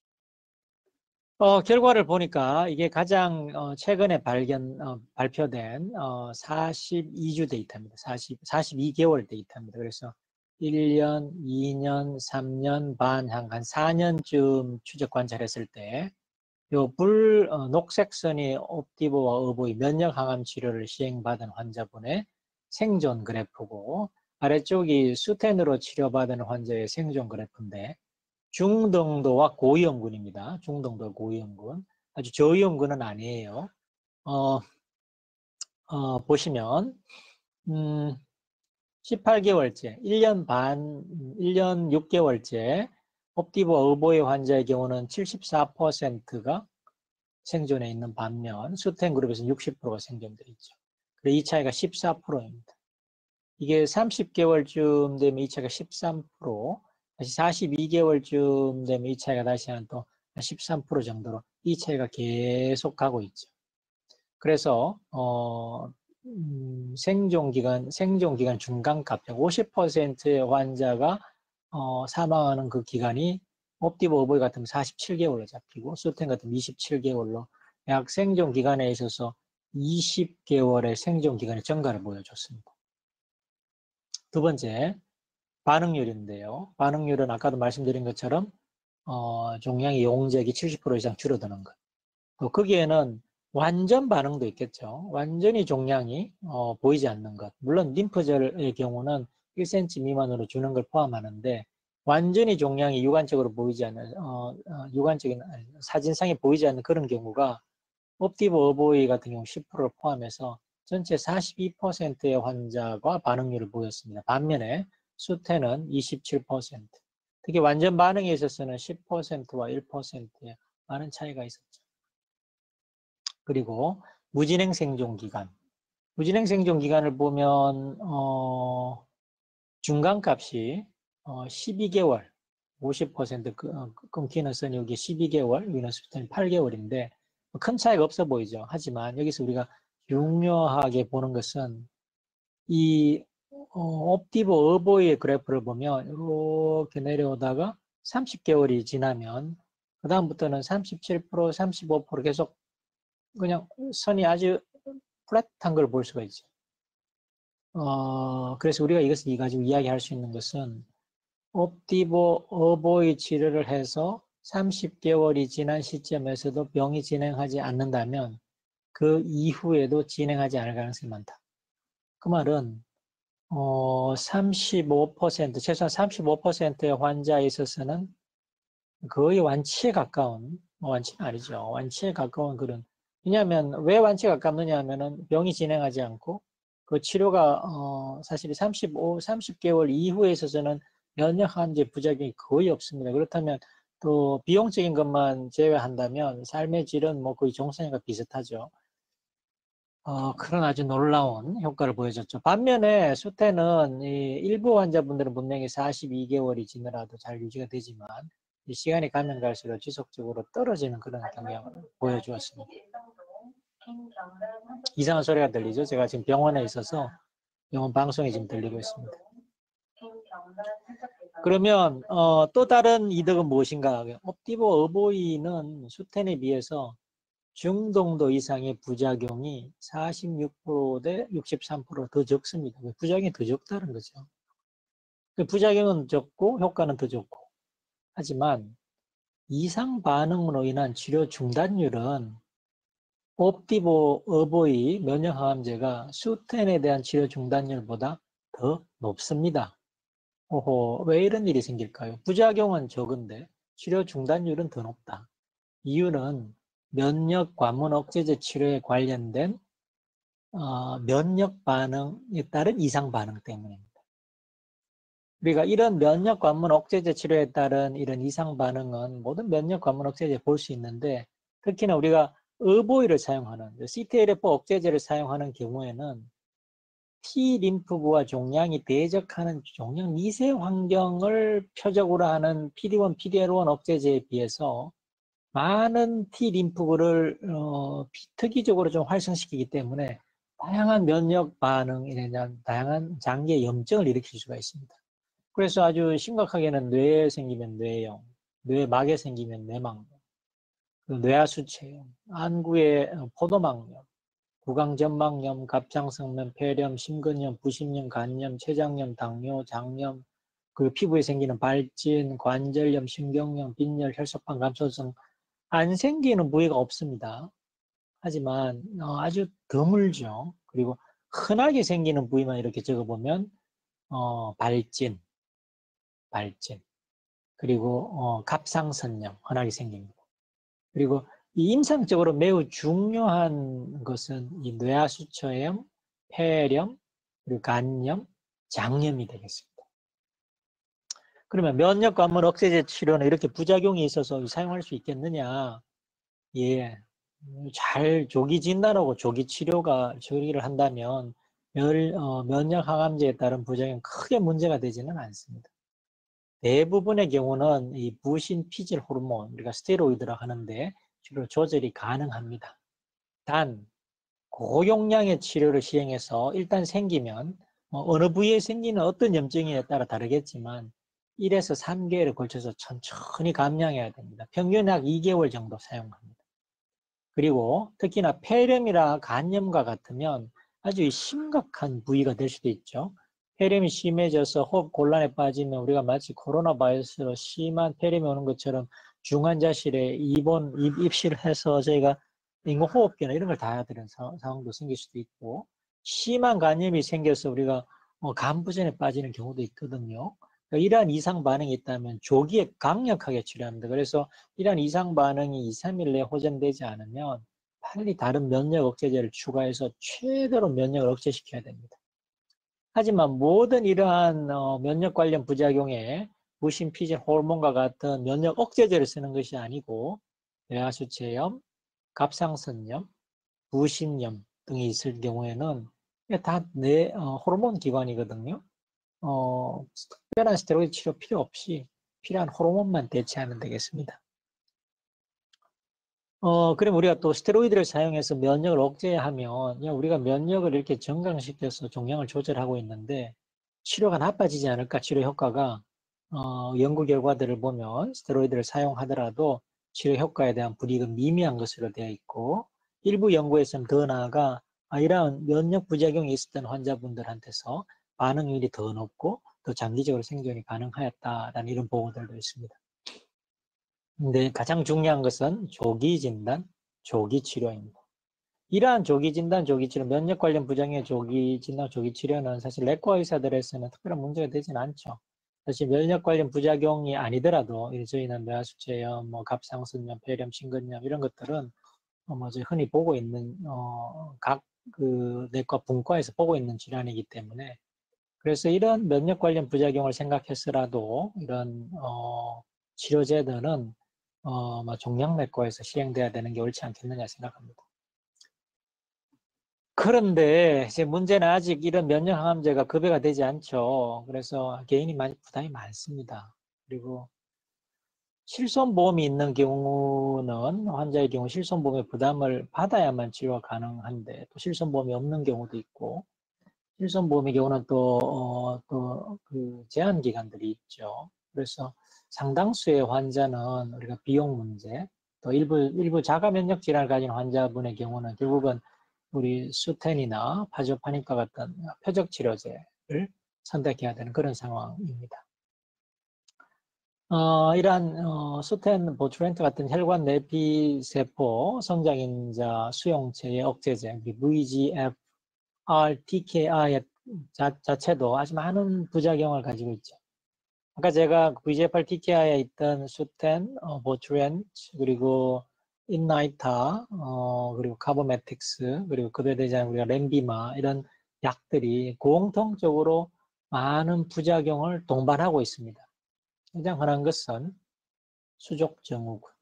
A: 어, 결과를 보니까 이게 가장 어, 최근에 발견, 어, 발표된 어, 사십이 주 데이터입니다. 사십, 사십이 개월 데이터입니다. 그래서 일 년, 이 년, 삼 년 반, 한, 한 사 년쯤 추적 관찰했을 때, 요 불, 어, 녹색 선이 옵디보와 어보이 면역항암 치료를 시행받은 환자분의 생존 그래프고, 아래쪽이 수텐으로 치료받은 환자의 생존 그래프인데, 중등도와 고위험군입니다. 중등도 고위험군. 아주 저위험군은 아니에요. 어, 어, 보시면 음, 십팔 개월째, 일 년 반, 일 년 육 개월째 옵디보 어보이 환자의 경우는 칠십사 퍼센트가 생존해 있는 반면 수텐 그룹에서는 육십 퍼센트가 생존되어 있죠. 그래서 이 차이가 십사 퍼센트입니다. 이게 삼십 개월쯤 되면 이 차이가 십삼 퍼센트, 다시 사십이 개월쯤 되면 이 차이가 다시 한 또 십삼 퍼센트 정도로 이 차이가 계속 가고 있죠. 그래서 어, 음, 생존 기간, 생존 기간 중간값, 오십 퍼센트의 환자가 어, 사망하는 그 기간이 옵디보 어보이 같으면 사십칠 개월로 잡히고 수텐 같으면 이십칠 개월로 약 생존 기간에 있어서 이십 개월의 생존 기간의 증가를 보여줬습니다. 두 번째, 반응률인데요. 반응률은 아까도 말씀드린 것처럼 어, 종양의 용적이 칠십 퍼센트 이상 줄어드는 것. 또 거기에는 완전 반응도 있겠죠. 완전히 종양이 어, 보이지 않는 것. 물론 림프절의 경우는 일 센티미터 미만으로 주는 걸 포함하는데 완전히 종양이 육안적으로 보이지 않는 어, 어, 육안적인 사진상에 보이지 않는 그런 경우가 옵티브 어보이 같은 경우 십 퍼센트를 포함해서 전체 사십이 퍼센트의 환자가 반응률을 보였습니다. 반면에 수태는 이십칠 퍼센트. 특히 완전 반응에 있어서는 십 퍼센트와 일 퍼센트의 많은 차이가 있었죠. 그리고 무진행 생존 기간. 무진행 생존 기간을 보면 어, 중간값이 어, 십이 개월, 오십 퍼센트 끊기는 선이 여기 십이 개월, 여기는 수태는 팔 개월인데 큰 차이가 없어 보이죠. 하지만 여기서 우리가 중요하게 보는 것은 이 어, 옵티브 어보이의 그래프를 보면 이렇게 내려오다가 삼십 개월이 지나면 그 다음부터는 삼십칠 퍼센트, 삼십오 퍼센트 계속 그냥 선이 아주 플랫한 걸 볼 수가 있죠. 어, 그래서 우리가 이것을 가지고 이야기할 수 있는 것은 옵티브 어보이 치료를 해서 삼십 개월이 지난 시점에서도 병이 진행하지 않는다면 그 이후에도 진행하지 않을 가능성이 많다. 그 말은 어, 삼십오 퍼센트, 최소한 삼십오 퍼센트의 환자에 있어서는 거의 완치에 가까운, 뭐 완치는 아니죠. 완치에 가까운 그런, 왜냐하면 왜 완치에 가깝느냐 하면은 병이 진행하지 않고 그 치료가 어, 사실 삼십오, 삼십 개월 이후에 있어서는 면역 항암제 부작용이 거의 없습니다. 그렇다면 또 비용적인 것만 제외한다면 삶의 질은 뭐 거의 정상인과 비슷하죠. 어, 그런 아주 놀라운 효과를 보여줬죠. 반면에 수태는 이 일부 환자분들은 분명히 사십이 개월이 지나라도 잘 유지가 되지만 이 시간이 가면 갈수록 지속적으로 떨어지는 그런 경향을 보여주었습니다. 이상한 소리가 들리죠? 제가 지금 병원에 있어서 병원 방송이 지금 들리고 있습니다. 그러면 어, 또 다른 이득은 무엇인가? 옵티브 어보이는 수텐에 비해서 중등도 이상의 부작용이 사십육 퍼센트 대 육십삼 퍼센트 더 적습니다. 부작용이 더 적다는 거죠. 부작용은 적고 효과는 더 좋고. 하지만 이상 반응으로 인한 치료 중단율은 옵티브 어보이 면역항암제가 수텐에 대한 치료 중단율보다 더 높습니다. 오호, 왜 이런 일이 생길까요? 부작용은 적은데 치료 중단율은 더 높다. 이유는 면역 관문 억제제 치료에 관련된 어, 면역 반응에 따른 이상 반응 때문입니다. 우리가 이런 면역 관문 억제제 치료에 따른 이런 이상 반응은 모든 면역 관문 억제제에 볼 수 있는데 특히나 우리가 어보이를 사용하는 씨티엘에프 억제제를 사용하는 경우에는 T 림프구와 종양이 대적하는 종양 미세 환경을 표적으로 하는 피디원, 피디엘원 억제제에 비해서 많은 T 림프구를 어, 특이적으로 좀 활성시키기 때문에 다양한 면역 반응에 대한 다양한 장기의 염증을 일으킬 수가 있습니다. 그래서 아주 심각하게는 뇌에 생기면 뇌염, 뇌막에 생기면 뇌막염, 뇌하수체염, 안구에 포도막염, 구강전막염, 갑상선염, 폐렴, 심근염, 부심염, 간염, 췌장염, 당뇨, 장염, 그리고 피부에 생기는 발진, 관절염, 신경염, 빈혈, 혈소판 감소증 안 생기는 부위가 없습니다. 하지만 어, 아주 드물죠. 그리고 흔하게 생기는 부위만 이렇게 적어보면 어, 발진, 발진, 그리고 어, 갑상선염 흔하게 생깁니다. 그리고 이 임상적으로 매우 중요한 것은 이 뇌하수처염, 폐렴, 그리고 간염, 장염이 되겠습니다. 그러면 면역 관문 억제제 치료는 이렇게 부작용이 있어서 사용할 수 있겠느냐? 예, 잘 조기 진단하고 조기 치료가 처리를 한다면 면, 어, 면역 항암제에 따른 부작용 크게 문제가 되지는 않습니다. 대부분의 경우는 이 부신 피질 호르몬, 우리가 스테로이드라 하는데 주로 조절이 가능합니다. 단 고용량의 치료를 시행해서 일단 생기면 뭐 어느 부위에 생기는 어떤 염증에 따라 다르겠지만 일에서 삼 개월에 걸쳐서 천천히 감량해야 됩니다. 평균 약 이 개월 정도 사용합니다. 그리고 특히나 폐렴이나 간염과 같으면 아주 심각한 부위가 될 수도 있죠. 폐렴이 심해져서 호흡 곤란에 빠지면 우리가 마치 코로나 바이러스로 심한 폐렴이 오는 것처럼 중환자실에 입원, 입, 입실을 해서 저희가 인공호흡기나 이런 걸 다 해야 되는 사, 상황도 생길 수도 있고, 심한 간염이 생겨서 우리가 어, 간부전에 빠지는 경우도 있거든요. 그러니까 이러한 이상 반응이 있다면 조기에 강력하게 치료합니다. 그래서 이러한 이상 반응이 이, 삼 일 내에 호전되지 않으면 빨리 다른 면역 억제제를 추가해서 최대로 면역을 억제시켜야 됩니다. 하지만 모든 이러한 어, 면역 관련 부작용에 무심, 피질, 호르몬과 같은 면역 억제제를 쓰는 것이 아니고 뇌하수체염, 갑상선염, 부신염 등이 있을 경우에는 다 뇌 어, 호르몬 기관이거든요. 어, 특별한 스테로이드 치료 필요 없이 필요한 호르몬만 대체하면 되겠습니다. 어, 그럼 우리가 또 스테로이드를 사용해서 면역을 억제하면 그냥 우리가 면역을 이렇게 정강시켜서 종양을 조절하고 있는데 치료가 나빠지지 않을까, 치료 효과가. 어, 연구 결과들을 보면 스테로이드를 사용하더라도 치료 효과에 대한 불이익은 미미한 것으로 되어 있고, 일부 연구에서는 더 나아가 아, 이러한 면역 부작용이 있었던 환자분들한테서 반응률이 더 높고 더 장기적으로 생존이 가능하였다라는 이런 보고들도 있습니다. 근데 가장 중요한 것은 조기 진단, 조기 치료입니다. 이러한 조기 진단, 조기 치료, 면역 관련 부작용의 조기 진단, 조기 치료는 사실 내과 의사들에서는 특별한 문제가 되진 않죠. 사실 면역 관련 부작용이 아니더라도 저희는 뇌하수체염, 뭐 갑상선염, 폐렴, 심근염 이런 것들은 뭐 저희 흔히 보고 있는 어, 각 그 내과 분과에서 보고 있는 질환이기 때문에, 그래서 이런 면역 관련 부작용을 생각해서라도 이런 어, 치료제들은 어, 뭐 종양내과에서 시행돼야 되는 게 옳지 않겠느냐 생각합니다. 그런데 이제 문제는 아직 이런 면역항암제가 급여가 되지 않죠. 그래서 개인이 많이 부담이 많습니다. 그리고 실손보험이 있는 경우는 환자의 경우 실손보험의 부담을 받아야만 치료가 가능한데 또 실손보험이 없는 경우도 있고, 실손보험의 경우는 또, 어, 또, 그, 제한 기간들이 있죠. 그래서 상당수의 환자는 우리가 비용 문제, 또 일부, 일부 자가 면역 질환을 가진 환자분의 경우는 결국은 우리 수텐이나 파조파닌과 같은 표적 치료제를 선택해야 되는 그런 상황입니다. 어, 이러한 어, 수텐, 보트렌트 같은 혈관 내피세포 성장인자 수용체의 억제제, 브이지에프알 티케이아이의 자, 자체도 아주 많은 부작용을 가지고 있죠. 아까 제가 브이지에프알 티케이아이에 있던 수텐, 어, 보트렌트, 그리고 인나이타, 어, 그리고 카보메틱스, 그리고 그에 대한 우리가 렘비마 이런 약들이 공통적으로 많은 부작용을 동반하고 있습니다. 가장 흔한 것은 수족증후군,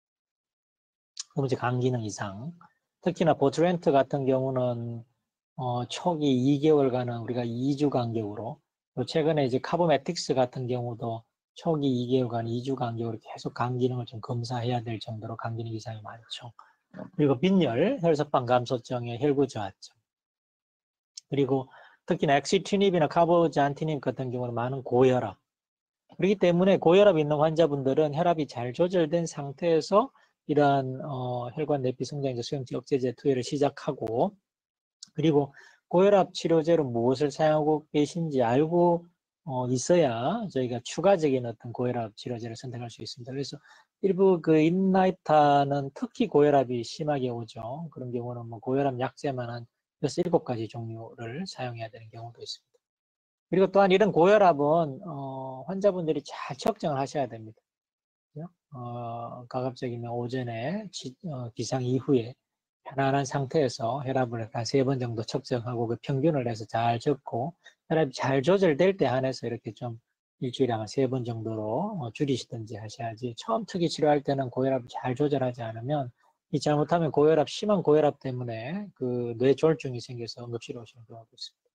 A: 그리고 간기능 이상. 특히나 보트렌트 같은 경우는 어, 초기 이 개월간은 우리가 이 주 간격으로, 최근에 이제 카보메틱스 같은 경우도 초기 이 개월간 이 주 간격으로 계속 간 기능을 좀 검사해야 될 정도로 간 기능 이상이 많죠. 그리고 빈혈, 혈소판 감소증의 혈구 저하증. 그리고 특히나 엑시티닙이나 카보잔티닙 같은 경우는 많은 고혈압. 그렇기 때문에 고혈압 있는 환자분들은 혈압이 잘 조절된 상태에서 이러한 어, 혈관 내피 성장인자 수용체 억제제 투여를 시작하고, 그리고 고혈압 치료제로 무엇을 사용하고 계신지 알고 어, 있어야 저희가 추가적인 어떤 고혈압 치료제를 선택할 수 있습니다. 그래서 일부 그 인나이타는 특히 고혈압이 심하게 오죠. 그런 경우는 뭐 고혈압 약제만 한 여섯, 일곱 가지 종류를 사용해야 되는 경우도 있습니다. 그리고 또한 이런 고혈압은 어, 환자분들이 잘 측정을 하셔야 됩니다. 어, 가급적이면 오전에 지, 어, 기상 이후에 편안한 상태에서 혈압을 한 세 번 정도 측정하고 그 평균을 해서 잘 적고, 혈압이 잘 조절될 때 한해서 이렇게 좀 일주일에 한 세 번 정도로 어, 줄이시든지 하셔야지, 처음 특이 치료할 때는 고혈압을 잘 조절하지 않으면 이 잘못하면 고혈압, 심한 고혈압 때문에 그 뇌졸중이 생겨서 응급실에 오시는 경우도 있습니다.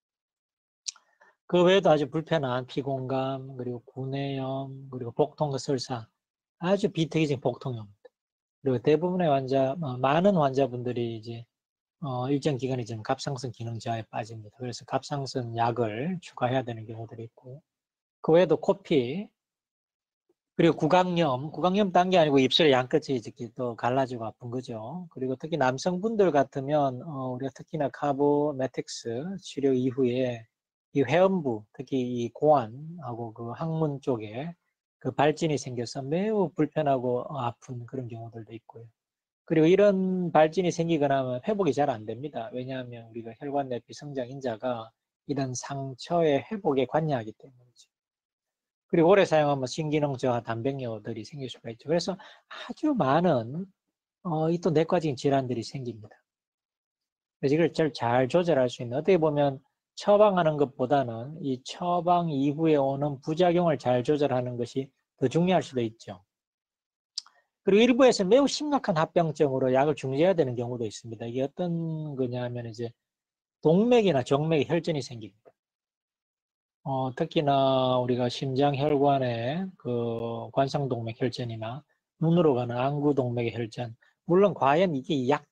A: 그 외에도 아주 불편한 피곤감, 그리고 구내염, 그리고 복통과 설사, 아주 비특이적인 복통입니다. 그리고 대부분의 환자, 많은 환자분들이 이제 어, 일정 기간이 지금 갑상선 기능 저하에 빠집니다. 그래서 갑상선 약을 추가해야 되는 경우들이 있고, 그 외에도 코피, 그리고 구강염, 구강염 딴 게 아니고 입술의 양끝이 이렇게 또 갈라지고 아픈 거죠. 그리고 특히 남성분들 같으면 어, 우리가 특히나 카보메틱스 치료 이후에 이 회원부, 특히 이 고환하고 그 항문 쪽에 그 발진이 생겨서 매우 불편하고 아픈 그런 경우들도 있고요. 그리고 이런 발진이 생기거나 하면 회복이 잘 안 됩니다. 왜냐하면 우리가 혈관 내피 성장 인자가 이런 상처의 회복에 관여하기 때문이죠. 그리고 오래 사용하면 신기능 저하 단백뇨들이 생길 수가 있죠. 그래서 아주 많은 어, 이 또 내과적인 질환들이 생깁니다. 그래서 이걸 잘, 잘 조절할 수 있는, 어떻게 보면 처방하는 것보다는 이 처방 이후에 오는 부작용을 잘 조절하는 것이 더 중요할 수도 있죠. 그리고 일부에서 매우 심각한 합병증으로 약을 중지해야 되는 경우도 있습니다. 이게 어떤 거냐면 이제 동맥이나 정맥에 혈전이 생깁니다. 어, 특히나 우리가 심장혈관의 그 관상동맥 혈전이나 눈으로 가는 안구동맥의 혈전, 물론 과연 이게 약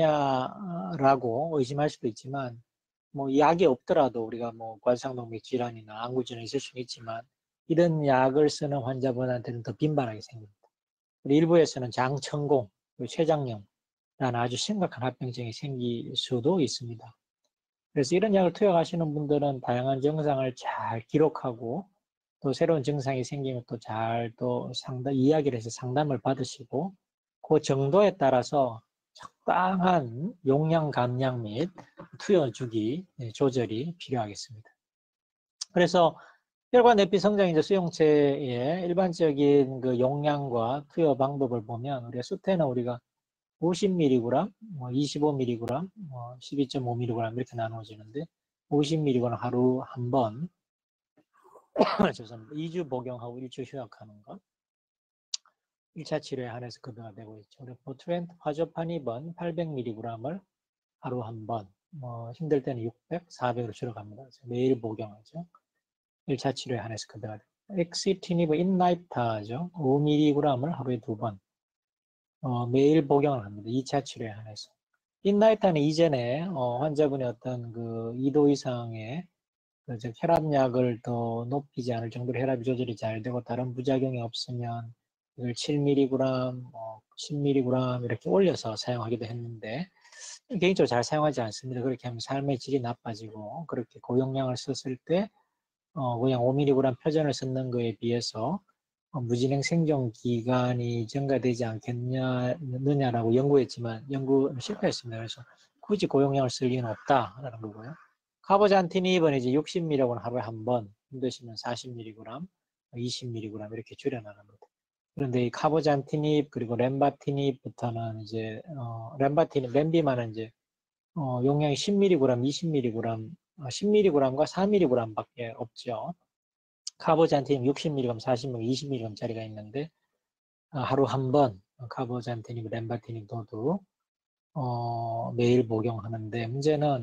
A: 때문이냐라고 의심할 수도 있지만, 뭐 약이 없더라도 우리가 뭐 관상동맥 질환이나 안구질환이 있을 수는 있지만, 이런 약을 쓰는 환자분한테는 더 빈번하게 생깁니다. 일부에서는 장천공, 췌장염, 라는 아주 심각한 합병증이 생길 수도 있습니다. 그래서 이런 약을 투약하시는 분들은 다양한 증상을 잘 기록하고 또 새로운 증상이 생기면 또 잘 또 상담, 이야기를 해서 상담을 받으시고 그 정도에 따라서 적당한 용량 감량 및 투여 주기 조절이 필요하겠습니다. 그래서 혈관 내피 성장인자 수용체의 일반적인 그 용량과 투여 방법을 보면 우리가 수태는 우리가 오십 밀리그램, 뭐 이십오 밀리그램, 뭐 십이 점 오 밀리그램 이렇게 나누어지는데 오십 밀리그램 하루 한 번, 죄송합니다. 이 주 복용하고 일 주 휴약하는 것. 일 차 치료에 한해서 급여가 되고 있죠. 그리고 보트렌트 화조판 이 번 팔백 밀리그램을 하루 한 번, 뭐 힘들 때는 육백, 사백으로 줄여갑니다. 매일 복용하죠. 일 차 치료에 한해서 급여가 됩니다. 엑시티니브 인라이타죠. 오 밀리그램을 하루에 두 번, 어, 매일 복용을 합니다. 이 차 치료에 한해서. 인라이타는 이전에 어, 환자분의 어떤 그 이 도 이상의 그 혈압약을 더 높이지 않을 정도로 혈압이 조절이 잘 되고 다른 부작용이 없으면 이걸 칠 밀리그램, 뭐 십 밀리그램 이렇게 올려서 사용하기도 했는데 개인적으로 잘 사용하지 않습니다. 그렇게 하면 삶의 질이 나빠지고 그렇게 고용량을 썼을 때 어, 그냥 오 밀리그램 표준을 쓰는 거에 비해서 어, 무진행 생존 기간이 증가되지 않겠느냐라고 연구했지만 연구는 실패했습니다. 그래서 굳이 고용량을 쓸 이유는 없다라는 거고요. 카보잔티닙은 이제 육십 밀리그램 하루에 한 번, 힘드시면 사십 밀리그램, 이십 밀리그램 이렇게 줄여나갑니다. 그런데 이 카보잔티닙 그리고 렘바티닙부터는 이제 어, 렘바티닙, 렘비만은 이제 어, 용량이 십 밀리그램, 이십 밀리그램, 어, 십 밀리그램과 사 밀리그램밖에 없죠. 카보잔티닙 육십 밀리그램, 사십 밀리그램, 이십 밀리그램짜리가 있는데 어, 하루 한 번 카보잔티닙, 렘바티닙 모두 어, 매일 복용하는데 문제는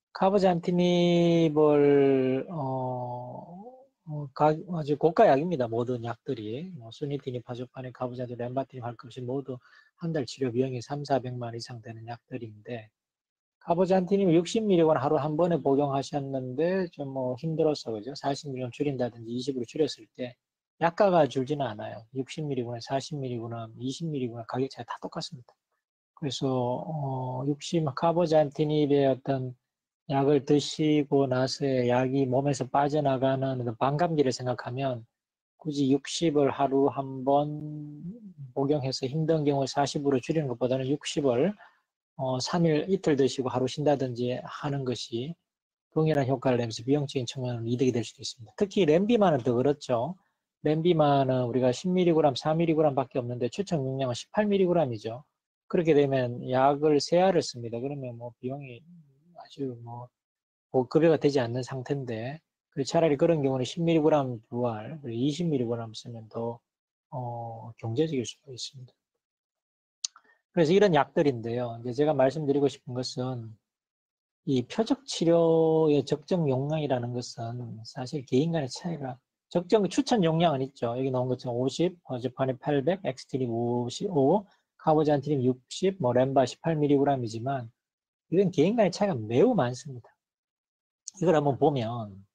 A: 카보잔티닙을 어, 어, 가, 아주 고가 약입니다. 모든 약들이 뭐 수니티닙, 파조파닙, 카보잔티닙, 렘바티닙 할 것 없이 모두 한 달 치료 비용이 삼, 사백만 이상 되는 약들인데 카보잔티닙 육십 밀리그램 하루 한 번에 복용하셨는데 좀 뭐 힘들어서 그죠? 사십 밀리그램 줄인다든지 이십으로 줄였을 때 약가가 줄지는 않아요. 육십 밀리그램, 사십 밀리그램, 이십 밀리그램 가격 차이 다 똑같습니다. 그래서 어, 육십 카보잔티닙의 어떤 약을 드시고 나서의 약이 몸에서 빠져나가는 반감기를 생각하면 굳이 육십을 하루 한 번 복용해서 힘든 경우 사십으로 줄이는 것보다는 육십을 어, 삼 일 이틀 드시고 하루 쉰다든지 하는 것이 동일한 효과를 내면서 비용적인 측면은 이득이 될 수도 있습니다. 특히 렘비만은 더 그렇죠. 렘비만은 우리가 십 밀리그램, 사 밀리그램 밖에 없는데 추천 용량은 십팔 밀리그램이죠. 그렇게 되면 약을 세 알을 씁니다. 그러면 뭐 비용이 아주 뭐 급여가 되지 않는 상태인데 차라리 그런 경우는 십 밀리그램 두 알, 이십 밀리그램 쓰면 더 어, 경제적일 수가 있습니다. 그래서 이런 약들인데요. 이제 제가 말씀드리고 싶은 것은 이 표적 치료의 적정 용량이라는 것은 사실 개인 간의 차이가 적정 추천 용량은 있죠. 여기 나온 것처럼 오십, 어제판에 팔백, 엑스티닙 오십오, 카보잔티닙 육십, 뭐 렘바 십팔 밀리그램이지만 이건 개인 간의 차이가 매우 많습니다. 이걸 한번 보면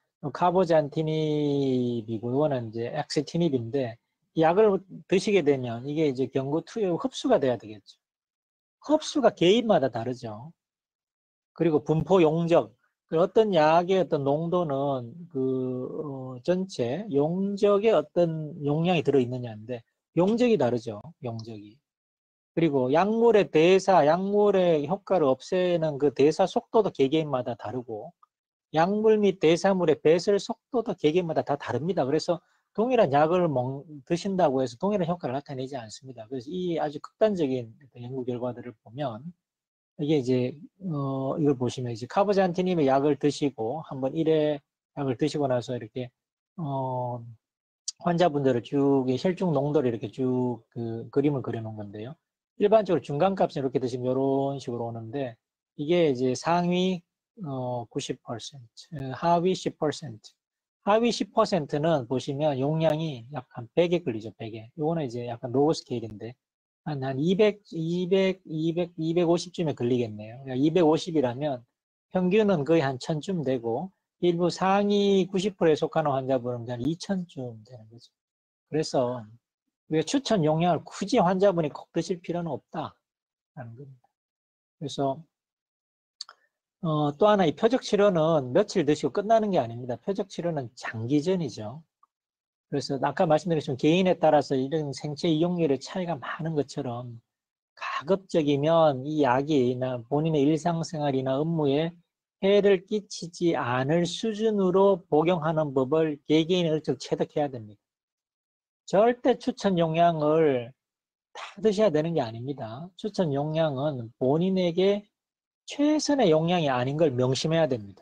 A: 카보잔티닙이고 이거는 이제 엑스티닙인데 이 약을 드시게 되면 이게 이제 경구 투여 흡수가 돼야 되겠죠. 흡수가 개인마다 다르죠. 그리고 분포 용적, 그 어떤 약의 어떤 농도는 그 어, 전체 용적의 어떤 용량이 들어있느냐인데 용적이 다르죠. 용적이. 그리고 약물의 대사, 약물의 효과를 없애는 그 대사 속도도 개개인마다 다르고 약물 및 대사물의 배설 속도도 개개인마다 다 다릅니다. 그래서 동일한 약을 먹, 드신다고 해서 동일한 효과를 나타내지 않습니다. 그래서 이 아주 극단적인 연구 결과들을 보면 이게 이제 어 이걸 보시면 이제 카보잔티님의 약을 드시고 한번 일 회 약을 드시고 나서 이렇게 어 환자분들을 쭉 혈중 농도를 이렇게 쭉 그 그림을 그려놓은 건데요. 일반적으로 중간값은 이렇게 드시면 이런 식으로 오는데 이게 이제 상위 어 구십 퍼센트, 하위 십 퍼센트. 하위 십 퍼센트는 보시면 용량이 약 한 백에 걸리죠, 백에. 요거는 이제 약간 로우 스케일인데 한, 한 이백, 이백, 이백, 이백오십쯤에 걸리겠네요. 그러니까 이백오십이라면 평균은 거의 한 천쯤 되고 일부 상위 구십 퍼센트에 속하는 환자분은 한 이천쯤 되는 거죠. 그래서 우리가 추천 용량을 굳이 환자분이 꼭 드실 필요는 없다라는 겁니다. 그래서 어, 또 하나 이 표적 치료는 며칠 드시고 끝나는 게 아닙니다. 표적 치료는 장기전이죠. 그래서 아까 말씀드렸지만 개인에 따라서 이런 생체 이용률의 차이가 많은 것처럼 가급적이면 이 약이 본인의 일상생활이나 업무에 해를 끼치지 않을 수준으로 복용하는 법을 개개인을 체득해야 됩니다. 절대 추천 용량을 다 드셔야 되는 게 아닙니다. 추천 용량은 본인에게 최선의 용량이 아닌 걸 명심해야 됩니다.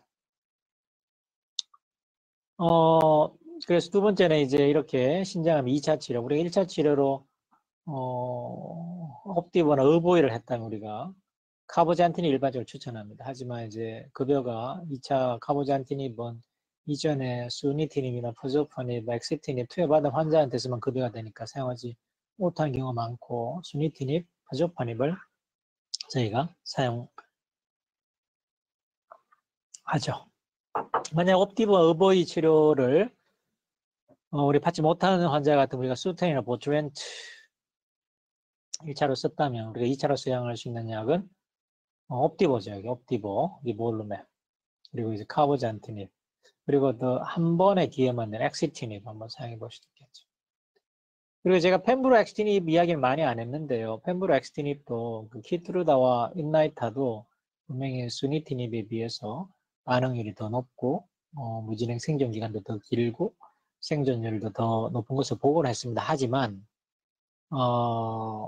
A: 어, 그래서 두 번째는 이제 이렇게 신장암 이 차 치료, 우리가 일 차 치료로 어, 옵티버나 의보이를 했다면 우리가 카보잔틴이 일반적으로 추천합니다. 하지만 이제 급여가 이 차 카보잔틴입은 이전에 수니티닙이나 포조파닙, 엑시티닙 투여받은 환자한테서만 급여가 되니까 사용하지 못한 경우가 많고 수니티닙, 포조파닙을 저희가 사용하죠. 만약 옵티버 의보이 치료를 어, 우리 받지 못하는 환자 같은 우리가 수텐이나 보트렌트 일 차로 썼다면 우리가 이 차로 사용할 수 있는 약은 어, 옵티버죠. 여기 옵티버, 리볼루맵, 그리고 이제 카보잔티닙, 그리고 더 한 번의 기회만 된 엑시티닙 한번 사용해 볼 수도 있겠죠. 그리고 제가 펜브로 엑시티닙 이야기를 많이 안 했는데요. 펜브로 엑시티닙도 그 키트루다와 인나이타도 분명히 수니티닙에 비해서 반응률이 더 높고 어, 무진행 생존 기간도 더 길고 생존율도 더 높은 것을 보고는 했습니다. 하지만 어,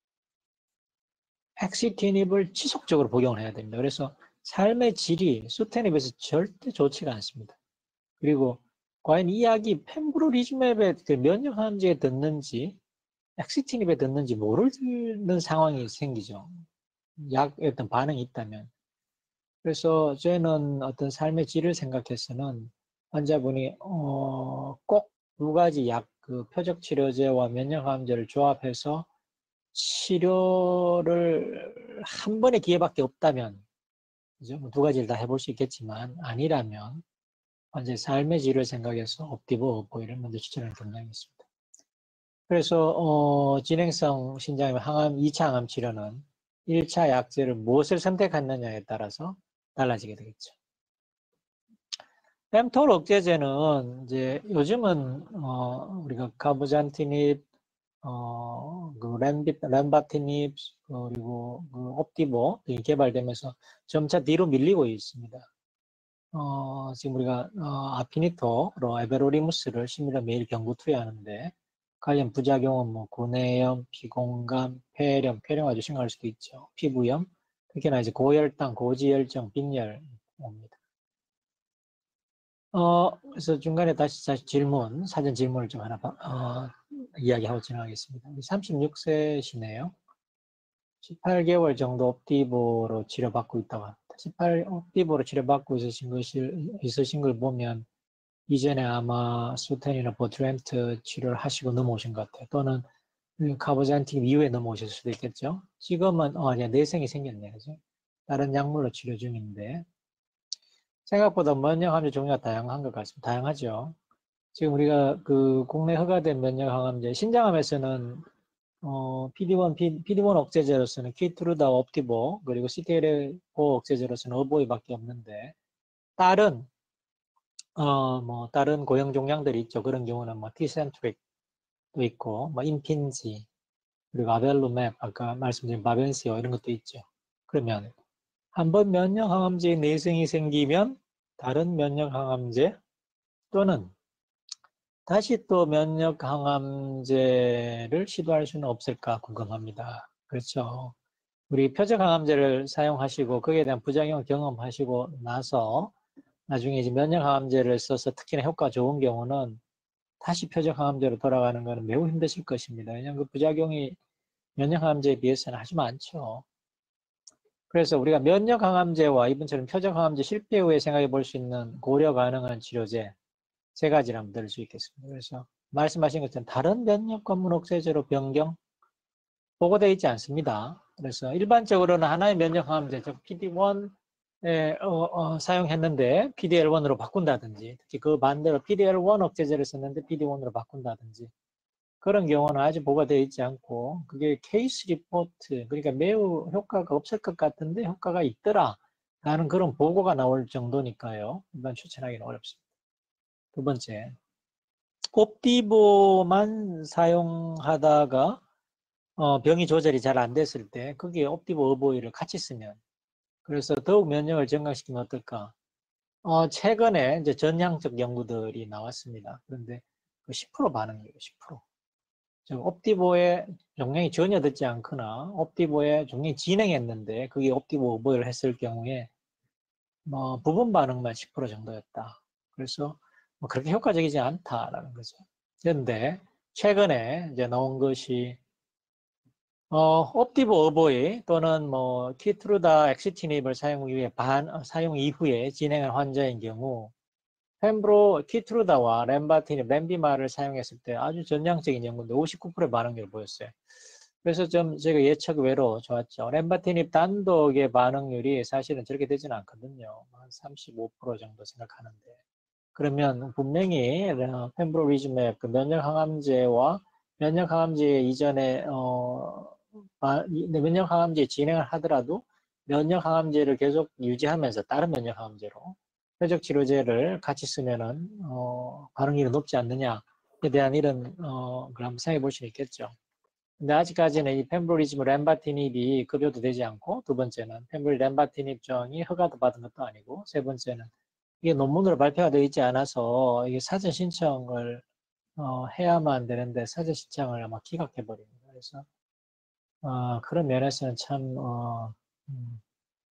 A: 엑시티닙을 지속적으로 복용을 해야 됩니다. 그래서 삶의 질이 수테닙에서 절대 좋지가 않습니다. 그리고 과연 이 약이 펜브로리즈맵의 그 면역 항암제에 듣는지 엑시티닙에 듣는지 모르는 상황이 생기죠. 약에 어떤 반응이 있다면. 그래서 저희는 어떤 삶의 질을 생각해서는 환자분이 어, 꼭 두 가지 약, 그 표적 치료제와 면역 항암제를 조합해서 치료를 한 번의 기회밖에 없다면, 그죠? 두 가지를 다 해볼 수 있겠지만 아니라면 환자의 삶의 질을 생각해서 옵티버, 오보이를 먼저 추천을 권장했습니다. 그래서 어, 진행성 신장암 항암 이 차 항암 치료는 일 차 약제를 무엇을 선택하느냐에 따라서 달라지게 되겠죠. 펜톨 억제제는 이제 요즘은 어, 우리가 카보잔티닙, 어, 그 램비, 램바티닙, 그리고 그 옵티보 등이 개발되면서 점차 뒤로 밀리고 있습니다. 어, 지금 우리가 어, 아피니토로 에베로리무스를 심리로 매일 경구 투여하는데 관련 부작용은 뭐 구내염, 피공감, 폐렴, 폐렴 아주 심각할 수도 있죠. 피부염, 특히나 이제 고혈당, 고지혈증, 빈혈 옵니다. 어, 그래서 중간에 다시 다시 질문, 사전 질문을 좀 하나 어, 이야기하고 지나가겠습니다. 삼십육 세시네요. 십팔 개월 정도 옵티보로 치료받고 있다고 합니다. 십팔 옵티보로 치료받고 있으신 것을 있으신 걸 보면 이전에 아마 수텐이나 보트렌트 치료를 하시고 넘어오신 것 같아요. 또는 카보잔틴 이후에 넘어오실 수도 있겠죠. 지금은 어, 아니야 내생이 생겼네, 그죠? 다른 약물로 치료 중인데 생각보다 면역 항암제 종류가 다양한 것 같습니다. 다양하죠. 지금 우리가 그 국내 허가된 면역 항암제 신장암에서는 어, 피디원, 피디원 억제제로서는 키트루다, 옵티보, 그리고 씨티엘오 억제제로서는 어보이밖에 없는데 다른 어 뭐 다른 고형 종양들이 있죠. 그런 경우는 뭐 티센트릭도 있고 뭐 임핀지 그리고 아벨로맵 아까 말씀드린 바벤시오 이런 것도 있죠. 그러면 한번 면역 항암제 내성이 생기면 다른 면역 항암제 또는 다시 또 면역 항암제를 시도할 수는 없을까 궁금합니다. 그렇죠. 우리 표적 항암제를 사용하시고 거기에 대한 부작용을 경험하시고 나서 나중에 이제 면역 항암제를 써서 특히나 효과 좋은 경우는 다시 표적 항암제로 돌아가는 것은 매우 힘드실 것입니다. 왜냐하면 그 부작용이 면역 항암제에 비해서는 아주 많죠. 그래서 우리가 면역 항암제와 이번처럼 표적 항암제 실패 후에 생각해 볼 수 있는 고려 가능한 치료제 세 가지를 한번 들을 수 있겠습니다. 그래서 말씀하신 것처럼 다른 면역 관문 억제제로 변경 보고되어 있지 않습니다. 그래서 일반적으로는 하나의 면역 항암제, 즉 피디원에 어, 어, 사용했는데 피디엘원으로 바꾼다든지, 특히 그 반대로 피디엘원 억제제를 썼는데 피디원으로 바꾼다든지 그런 경우는 아직 보고되어 있지 않고 그게 케이스 리포트, 그러니까 매우 효과가 없을 것 같은데 효과가 있더라 라는 그런 보고가 나올 정도니까요. 일반 추천하기는 어렵습니다. 두 번째, 옵디보만 사용하다가 어, 병이 조절이 잘 안 됐을 때 거기에 옵디보 어보이를 같이 쓰면 그래서 더욱 면역을 증강시키면 어떨까? 어, 최근에 이제 전향적 연구들이 나왔습니다. 그런데 그 십 퍼센트 반응이에요. 십 퍼센트. 즉 옵디보에 종양이 전혀 듣지 않거나 옵디보에 종양이 진행했는데 그게 옵디보 어보이를 했을 경우에 뭐 부분 반응만 십 퍼센트 정도였다. 그래서 뭐 그렇게 효과적이지 않다라는 거죠. 그런데 최근에 이제 나온 것이 어, 옵디보 어보이 또는 뭐 키트루다 엑시티닙을 사용 이후에 반, 어, 사용 이후에 진행한 환자인 경우 펜브로 키트루다와 램바티닙, 램비마를 사용했을 때 아주 전향적인 연구인데 오십구 퍼센트 반응률을 보였어요. 그래서 좀 제가 예측 외로 좋았죠. 램바티닙 단독의 반응률이 사실은 저렇게 되지는 않거든요. 한 삼십오 퍼센트 정도 생각하는데. 그러면 분명히 펜브로리즘의 그 면역 항암제와 면역 항암제 이전에 어, 면역 항암제 진행을 하더라도 면역 항암제를 계속 유지하면서 다른 면역 항암제로 표적 치료제를 같이 쓰면은 어, 반응률이 높지 않느냐에 대한 이런 어, 걸 한번 생각해 볼 수 있겠죠. 근데 아직까지는 이 펜브로리즘 램바티닙이 급여도 되지 않고 두 번째는 펜브리 램바티닙종이 허가도 받은 것도 아니고 세 번째는 이게 논문으로 발표가 되어 있지 않아서 이게 사전 신청을 어, 해야만 되는데 사전 신청을 아마 기각해 버립니다. 그래서 어, 그런 면에서는 참 어, 음,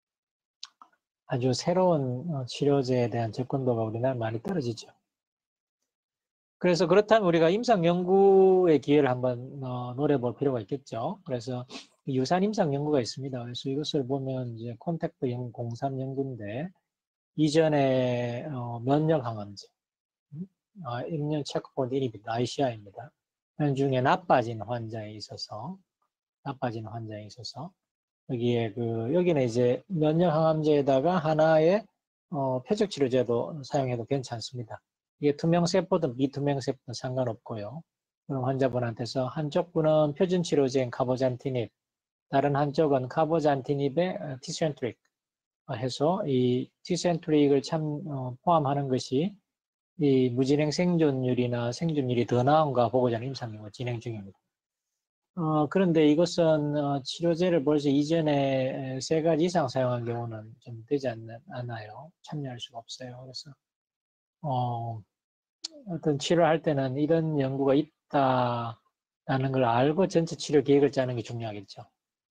A: 아주 새로운 어, 치료제에 대한 접근도가 우리나라 많이 떨어지죠. 그래서 그렇다면 우리가 임상 연구의 기회를 한번 어, 노려볼 필요가 있겠죠. 그래서 유산 임상 연구가 있습니다. 그래서 이것을 보면 이제 콘택트 공삼 연구인데 이전에 어, 면역 항암제, 어, 임면 체크포인트 인히비터 아이씨아이입니다. 중에 나빠진 환자에 있어서 나빠진 환자에 있어서 여기에 그 여기는 이제 면역 항암제에다가 하나의 어, 표적 치료제도 사용해도 괜찮습니다. 이게 투명 세포든 비투명 세포든 상관없고요. 그럼 환자분한테서 한쪽 분은 표준 치료제인 카보잔티닙, 다른 한쪽은 카보잔티닙에 티센트릭 해서 이 티센트릭을 참 어, 포함하는 것이 이 무진행 생존율이나 생존율이 더 나은가 보고자 하는 임상연구 진행 중입니다. 어, 그런데 이것은 어, 치료제를 벌써 이전에 세 가지 이상 사용한 경우는 좀 되지 않, 않아요. 참여할 수가 없어요. 그래서 어, 어떤 치료할 때는 이런 연구가 있다라는 걸 알고 전체 치료 계획을 짜는 게 중요하겠죠.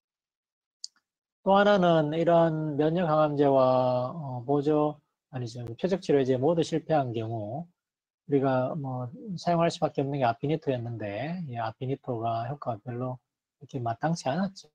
A: 또 하나는 이런 면역 항암제와 어, 보조 아니죠 표적 치료제 모두 실패한 경우 우리가 뭐 사용할 수밖에 없는 게 아피니토였는데 이 아피니토가 효과가 별로 이렇게 마땅치 않았죠.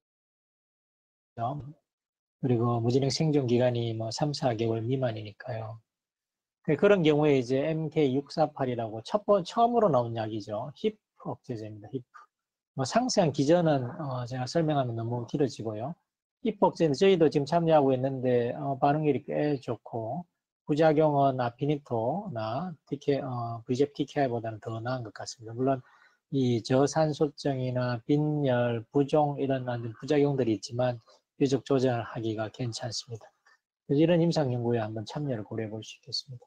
A: 그리고 무진행 생존 기간이 뭐 삼, 사 개월 미만이니까요. 그런 경우에 이제 엠케이 육사팔이라고 첫 번, 처음으로 나온 약이죠. 히프 억제제입니다. 히프. 뭐 상세한 기전은 어 제가 설명하면 너무 길어지고요. 히프 억제는 저희도 지금 참여하고 있는데 어 반응률이 꽤 좋고 부작용은 아피니토나 티케이, 어, 브이제프 티케이아이보다는 더 나은 것 같습니다. 물론 이 저산소증이나 빈혈, 부종 이런 부작용들이 있지만 비교적 조절하기가 괜찮습니다. 그래서 이런 임상 연구에 한번 참여를 고려해 볼 수 있겠습니다.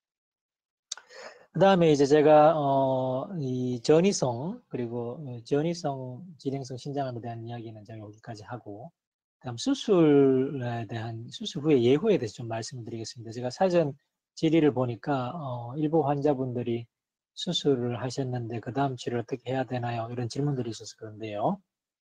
A: 그 다음에 이제 제가 어, 이 전이성 그리고 전이성 진행성 신장암에 대한 이야기는 제가 여기까지 하고, 다음 수술에 대한 수술 후에 예후에 대해서 좀 말씀드리겠습니다. 제가 사전 질의를 보니까 어, 일부 환자분들이 수술을 하셨는데 그 다음 치료를 어떻게 해야 되나요? 이런 질문들이 있어서 그런데요.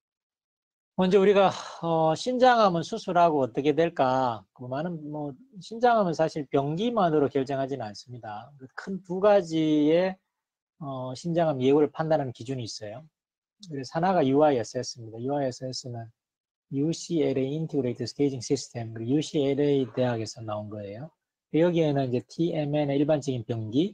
A: 먼저 우리가 어, 신장암은 수술하고 어떻게 될까? 그 많은 뭐 신장암은 사실 병기만으로 결정하지는 않습니다. 큰 두 가지의 어, 신장암 예후를 판단하는 기준이 있어요. 그래서 하나가 유아이에스에스입니다. 유아이에스에스는 유씨엘에이 Integrated Staging System, 그리고 유씨엘에이 대학에서 나온 거예요. 여기에는 이제 티엠엔의 일반적인 병기,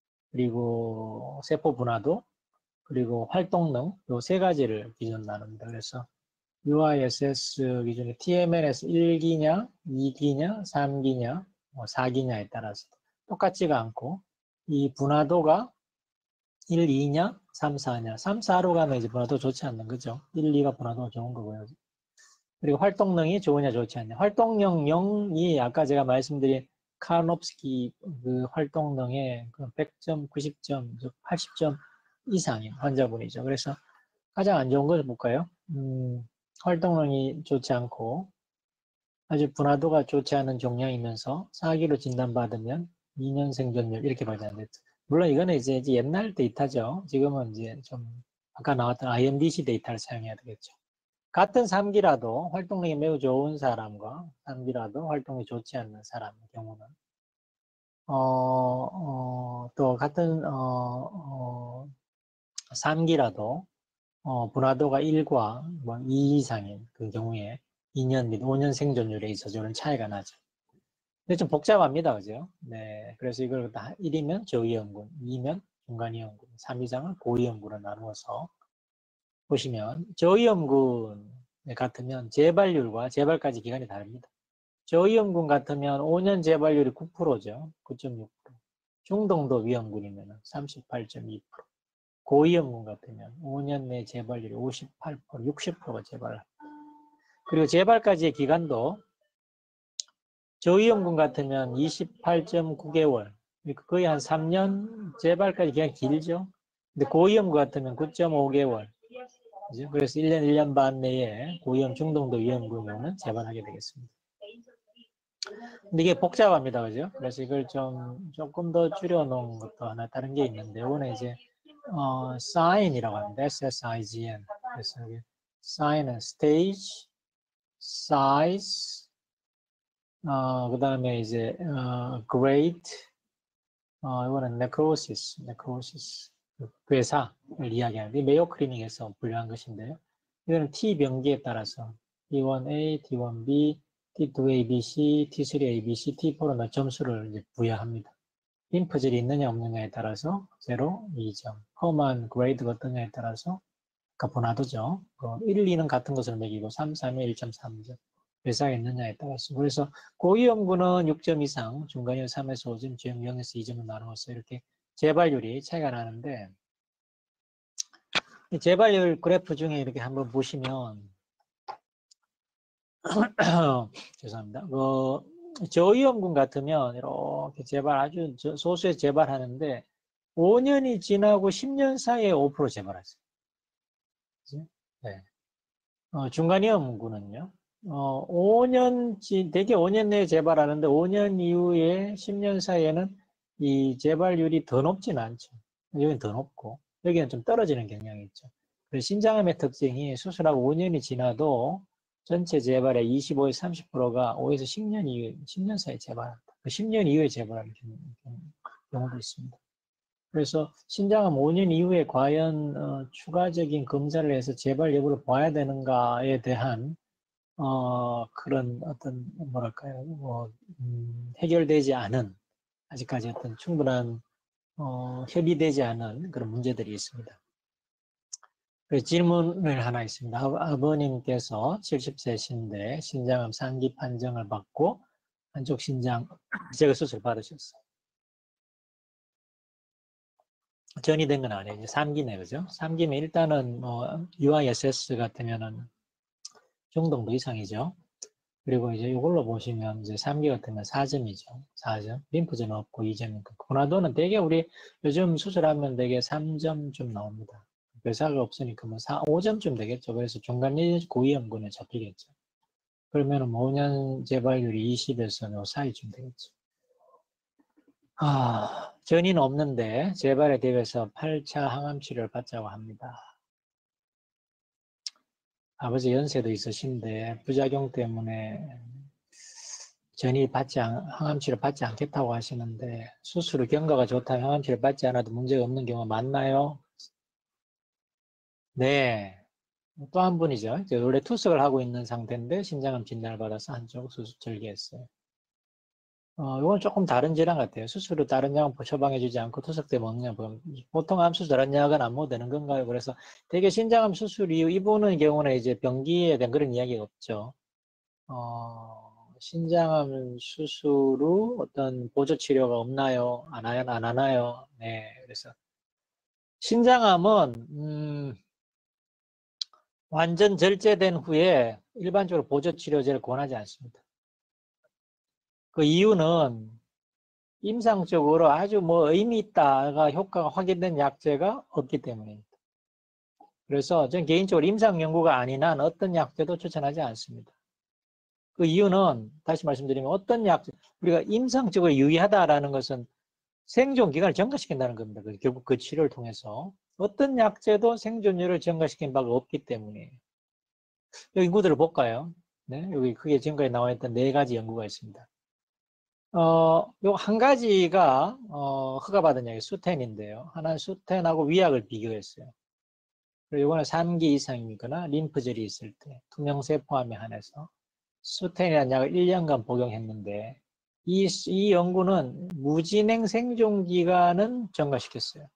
A: 그리고 세포 분화도, 그리고 활동능, 요 세 가지를 기준으로 나눕니다. 그래서 유아이에스에스 기준에 티엠엔에서 일 기냐, 이 기냐, 삼 기냐, 뭐 사 기냐에 따라서 똑같지가 않고, 이 분화도가 일, 이냐, 삼, 사냐. 삼, 사로 가면 이제 분화도 좋지 않는 거죠. 일, 이가 분화도가 좋은 거고요. 그리고 활동능이 좋으냐, 좋지 않냐. 활동능 영이 아까 제가 말씀드린 카노프스키 그 활동능의 백 점, 구십 점, 팔십 점 이상인 환자분이죠. 그래서 가장 안 좋은 걸 볼까요? 음, 활동능이 좋지 않고 아주 분화도가 좋지 않은 종양이면서 사기로 진단받으면 이 년 생존율 이렇게 발견됐죠. 물론 이거는 이제 옛날 데이터죠. 지금은 이제 좀 아까 나왔던 아이엠디씨 데이터를 사용해야 되겠죠. 같은 삼 기라도 활동력이 매우 좋은 사람과 삼 기라도 활동이 좋지 않는 사람의 경우는 어, 어, 또 같은 어, 어, 삼 기라도 어, 분화도가 일과 뭐 이 이상인 그 경우에 이 년 및 오 년 생존율에 있어서 이런 차이가 나죠. 근데 좀 복잡합니다. 그죠? 네. 그래서 이걸 다 일이면 저위험군, 이면 중간위험군, 삼 이상은 고위험군으로 나누어서 보시면 저위험군 같으면 재발률과 재발까지 기간이 다릅니다. 저위험군 같으면 오 년 재발률이 구 퍼센트죠. 구 점 육 퍼센트. 중등도 위험군이면 삼십팔 점 이 퍼센트. 고위험군 같으면 오 년 내 재발률이 오십팔 퍼센트, 육십 퍼센트가 재발합니다. 그리고 재발까지의 기간도 저위험군 같으면 이십팔 점 구 개월, 거의 한 삼 년 재발까지 기간이 길죠. 근데 고위험군 같으면 구 점 오 개월. 그죠? 그래서 일 년, 일 년 반 내에 고위험, 중등도 위험군은 재발하게 되겠습니다. 근데 이게 복잡합니다. 그죠? 그래서 이걸 좀 조금 더 줄여놓은 것도 하나 다른 게 있는데, 이거는 이제, 어, sign이라고 합니다. 에스에스아이지엔. 그래서 여기 sign은 stage, size, 어, 그 다음에 이제, 어, grade, 어, 이거는 necrosis, necrosis. 괴사를 이야기하는데, 메이오 클리닉에서 분류한 것인데요. 이거는 T 병기에 따라서 디 원 에이, 디 원 비, 티 투 에이 비 씨, 티 쓰리 에이 비 씨, 티 포로 점수를 이제 부여합니다. 림프질이 있느냐 없느냐에 따라서 제로, 이 점. 험한 그레이드가 어떠냐에 따라서 아까 분화도죠. 일, 이는 같은 것을 매기고 삼, 삼이 일 점 삼 점. 회사가 있느냐에 따라서. 그래서 고위험군은 육 점 이상, 중간이면 삼에서 오 점, 중형 영에서 이 점을 나누어서 이렇게 재발률이 차이가 나는데, 이 재발률 그래프 중에 이렇게 한번 보시면 죄송합니다. 그 저위험군 같으면 이렇게 재발 아주 소수의 재발하는데 오 년이 지나고 십 년 사이에 오 퍼센트 재발하죠. 그치? 네. 어, 중간위험군은요. 어, 오 년, 대개 오 년 내에 재발하는데 오 년 이후에 십 년 사이에는 이 재발률이 더 높지는 않죠. 여기는 더 높고 여기는 좀 떨어지는 경향이 있죠. 그래서 신장암의 특징이 수술하고 오 년이 지나도 전체 재발의 이십오에서 삼십 퍼센트가 오에서 십 년 이후에, 십 년 사이에 재발한다. 십 년 이후에 재발하는 경우도 있습니다. 그래서 신장암 오 년 이후에 과연 어, 추가적인 검사를 해서 재발 여부를 봐야 되는가에 대한 어, 그런 어떤 뭐랄까요, 뭐 음, 해결되지 않은 아직까지 어떤 충분한 어, 협의되지 않은 그런 문제들이 있습니다. 그래서 질문을 하나 있습니다. 아버님께서 칠십 세신데 신장암 상기 판정을 받고 한쪽 신장 제거 수술 받으셨어요. 전이 된 건 아니에요. 이제 삼 기네, 그죠? 삼 기면 일단은 뭐 유아이에스에스 같으면은 중등도 이상이죠. 그리고 이제 이걸로 보시면 이제 삼 기 같으면 사 점이죠. 사 점. 림프절은 없고 이 점이니까. 고나도는 되게 우리 요즘 수술하면 되게 삼 점쯤 나옵니다. 별사가 없으니까 뭐 사, 오 점쯤 되겠죠. 그래서 중간 고위험군에 잡히겠죠. 그러면 오 년 재발률이 이십에서 요 사이쯤 되겠죠. 아, 전이는 없는데 재발에 대비해서 팔 차 항암 치료를 받자고 합니다. 아버지 연세도 있으신데 부작용 때문에 전이 받지 않, 항암 치료 받지 않겠다고 하시는데 수술 경과가 좋다면 항암 치료 받지 않아도 문제가 없는 경우가 많나요? 네. 또 한 분이죠. 이제 원래 투석을 하고 있는 상태인데 신장암 진단을 받아서 한쪽 수술 절개했어요. 어, 이건 조금 다른 질환 같아요. 수술로 다른 약은 처방해주지 않고 투석 때 먹는 약, 보통 암 수술 다른 약은 안 먹어도 되는 건가요? 그래서 되게 신장암 수술 이후 이분의 경우는 이제 병기에 대한 그런 이야기가 없죠. 어, 신장암 수술 후 어떤 보조 치료가 없나요? 안 하요? 안 하나요? 네, 그래서 신장암은 음, 완전 절제된 후에 일반적으로 보조 치료제를 권하지 않습니다. 그 이유는 임상적으로 아주 뭐 의미 있다가 효과가 확인된 약제가 없기 때문입니다. 그래서 전 개인적으로 임상 연구가 아닌 한 어떤 약제도 추천하지 않습니다. 그 이유는 다시 말씀드리면 어떤 약제, 우리가 임상적으로 유의하다라는 것은 생존 기간을 증가시킨다는 겁니다. 결국 그 치료를 통해서 어떤 약제도 생존율을 증가시킨 바가 없기 때문에 여기 연구들을 볼까요? 네, 여기 크게 지금까지 나와 있던 네 가지 연구가 있습니다. 어, 요 한 가지가 어, 허가받은 약이 수텐인데요. 하나는 수텐하고 위약을 비교했어요. 그리고 이거는 삼 기 이상이거나 림프절이 있을 때 투명세포암에 한해서 수텐이라는 약을 일 년간 복용했는데 이, 이 연구는 무진행 생존 기간은 증가시켰어요.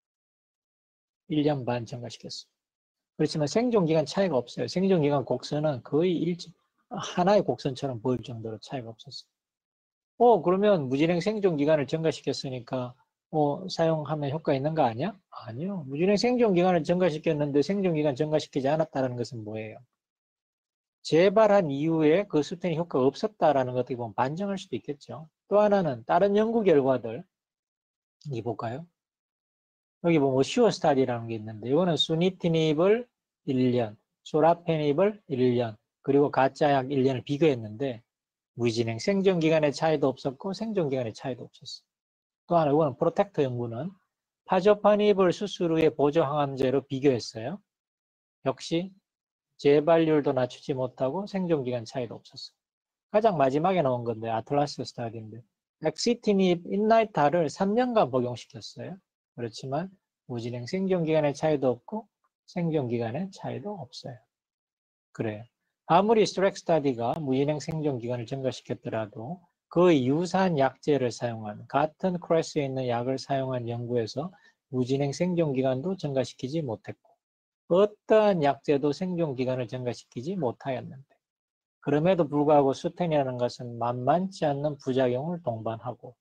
A: 일 년 반 증가시켰어요. 그렇지만 생존 기간 차이가 없어요. 생존 기간 곡선은 거의 일치, 하나의 곡선처럼 보일 정도로 차이가 없었어요. 어, 그러면 무진행 생존 기간을 증가시켰으니까 어, 사용하면 효과 있는 거 아니야? 아니요. 무진행 생존 기간을 증가시켰는데 생존 기간 증가시키지 않았다는 것은 뭐예요? 재발한 이후에 그 수텐이 효과가 없었다라는 것 어떻게 보면 반증할 수도 있겠죠. 또 하나는 다른 연구 결과들 여기 볼까요? 여기 보면 슈어 스타디라는 게 있는데 이거는 수니티닙을 일 년, 소라페닙을 일 년, 그리고 가짜약 일 년을 비교했는데 무진행 생존 기간의 차이도 없었고 생존 기간의 차이도 없었어요. 또 하나 이거는 프로텍터 연구는 파조파닙을 수술 후에 보조 항암제로 비교했어요. 역시 재발률도 낮추지 못하고 생존 기간 차이도 없었어요. 가장 마지막에 나온 건데 아틀라스 스타디인데 엑시티닙 인나이타를 삼 년간 복용시켰어요. 그렇지만 무진행 생존 기간의 차이도 없고 생존 기간의 차이도 없어요. 그래요. 아무리 스트렉 스타디가 무진행 생존 기간을 증가시켰더라도 그 유사한 약제를 사용한 같은 클래스에 있는 약을 사용한 연구에서 무진행 생존 기간도 증가시키지 못했고 어떠한 약제도 생존 기간을 증가시키지 못하였는데 그럼에도 불구하고 수텐이라는 것은 만만치 않는 부작용을 동반하고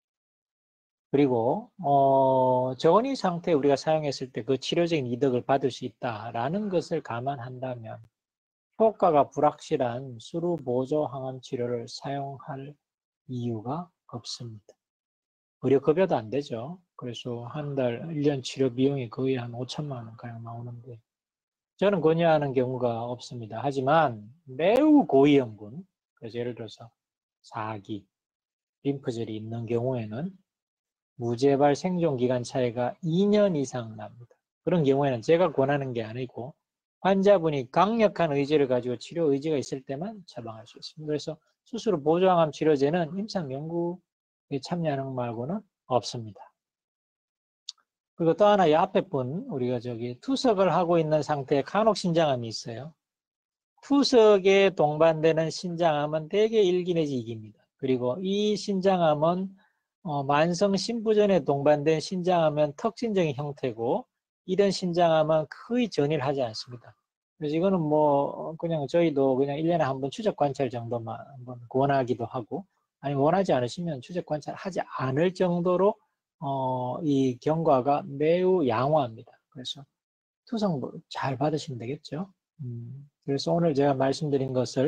A: 그리고 어, 저온이 상태에 우리가 사용했을 때 그 치료적인 이득을 받을 수 있다라는 것을 감안한다면 효과가 불확실한 수루 보조 항암 치료를 사용할 이유가 없습니다. 의료급여도 안 되죠. 그래서 한 달, 일 년 치료 비용이 거의 한 오천만 원 가량 나오는데 저는 권유하는 경우가 없습니다. 하지만 매우 고위험군, 그래서 예를 들어서 사 기, 림프절이 있는 경우에는 무재발 생존 기간 차이가 이 년 이상 납니다. 그런 경우에는 제가 권하는 게 아니고 환자분이 강력한 의지를 가지고 치료 의지가 있을 때만 처방할 수 있습니다. 그래서 수술 후 보조항암 치료제는 임상 연구에 참여하는 것 말고는 없습니다. 그리고 또 하나 이 앞에 분 우리가 저기 투석을 하고 있는 상태에 간혹 신장암이 있어요. 투석에 동반되는 신장암은 대개 일 기 내지 이 기입니다. 그리고 이 신장암은 어, 만성 신부전에 동반된 신장암은 특징적인 형태고 이런 신장암은 거의 전이를 하지 않습니다. 그래서 이거는 뭐 그냥 저희도 그냥 일 년에 한 번 추적 관찰 정도만 한번 권하기도 하고 아니 원하지 않으시면 추적 관찰 하지 않을 정도로 어, 이 경과가 매우 양호합니다. 그래서 투석 잘 받으시면 되겠죠. 음, 그래서 오늘 제가 말씀드린 것을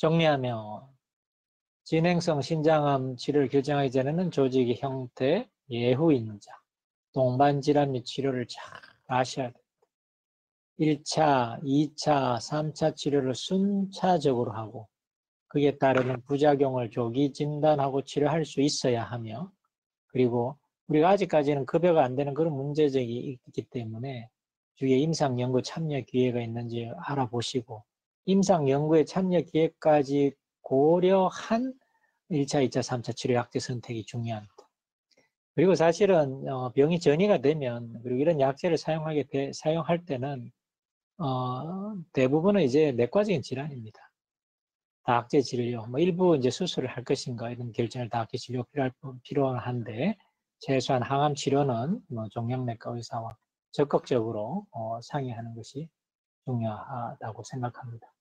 A: 정리하면 진행성 신장암 치료를 결정하기 전에는 조직의 형태, 예후 인자, 동반 질환 및 치료를 잘 아셔야 됩니다. 일 차, 이 차, 삼 차 치료를 순차적으로 하고 그에 따르는 부작용을 조기 진단하고 치료할 수 있어야 하며, 그리고 우리가 아직까지는 급여가 안 되는 그런 문제점이 있기 때문에 주위에 임상연구 참여 기회가 있는지 알아보시고 임상연구에 참여 기회까지 고려한 일 차, 이 차, 삼 차 치료 약제 선택이 중요합니다. 그리고 사실은 병이 전이가 되면 그리고 이런 약제를 사용하게 돼, 사용할 때는 어, 대부분은 이제 내과적인 질환입니다. 다학제 진료, 뭐 일부 이제 수술을 할 것인가 이런 결정을 다학제 진료 필요할 필요한데 최소한 항암 치료는 뭐 종양내과 의사와 적극적으로 어, 상의하는 것이 중요하다고 생각합니다.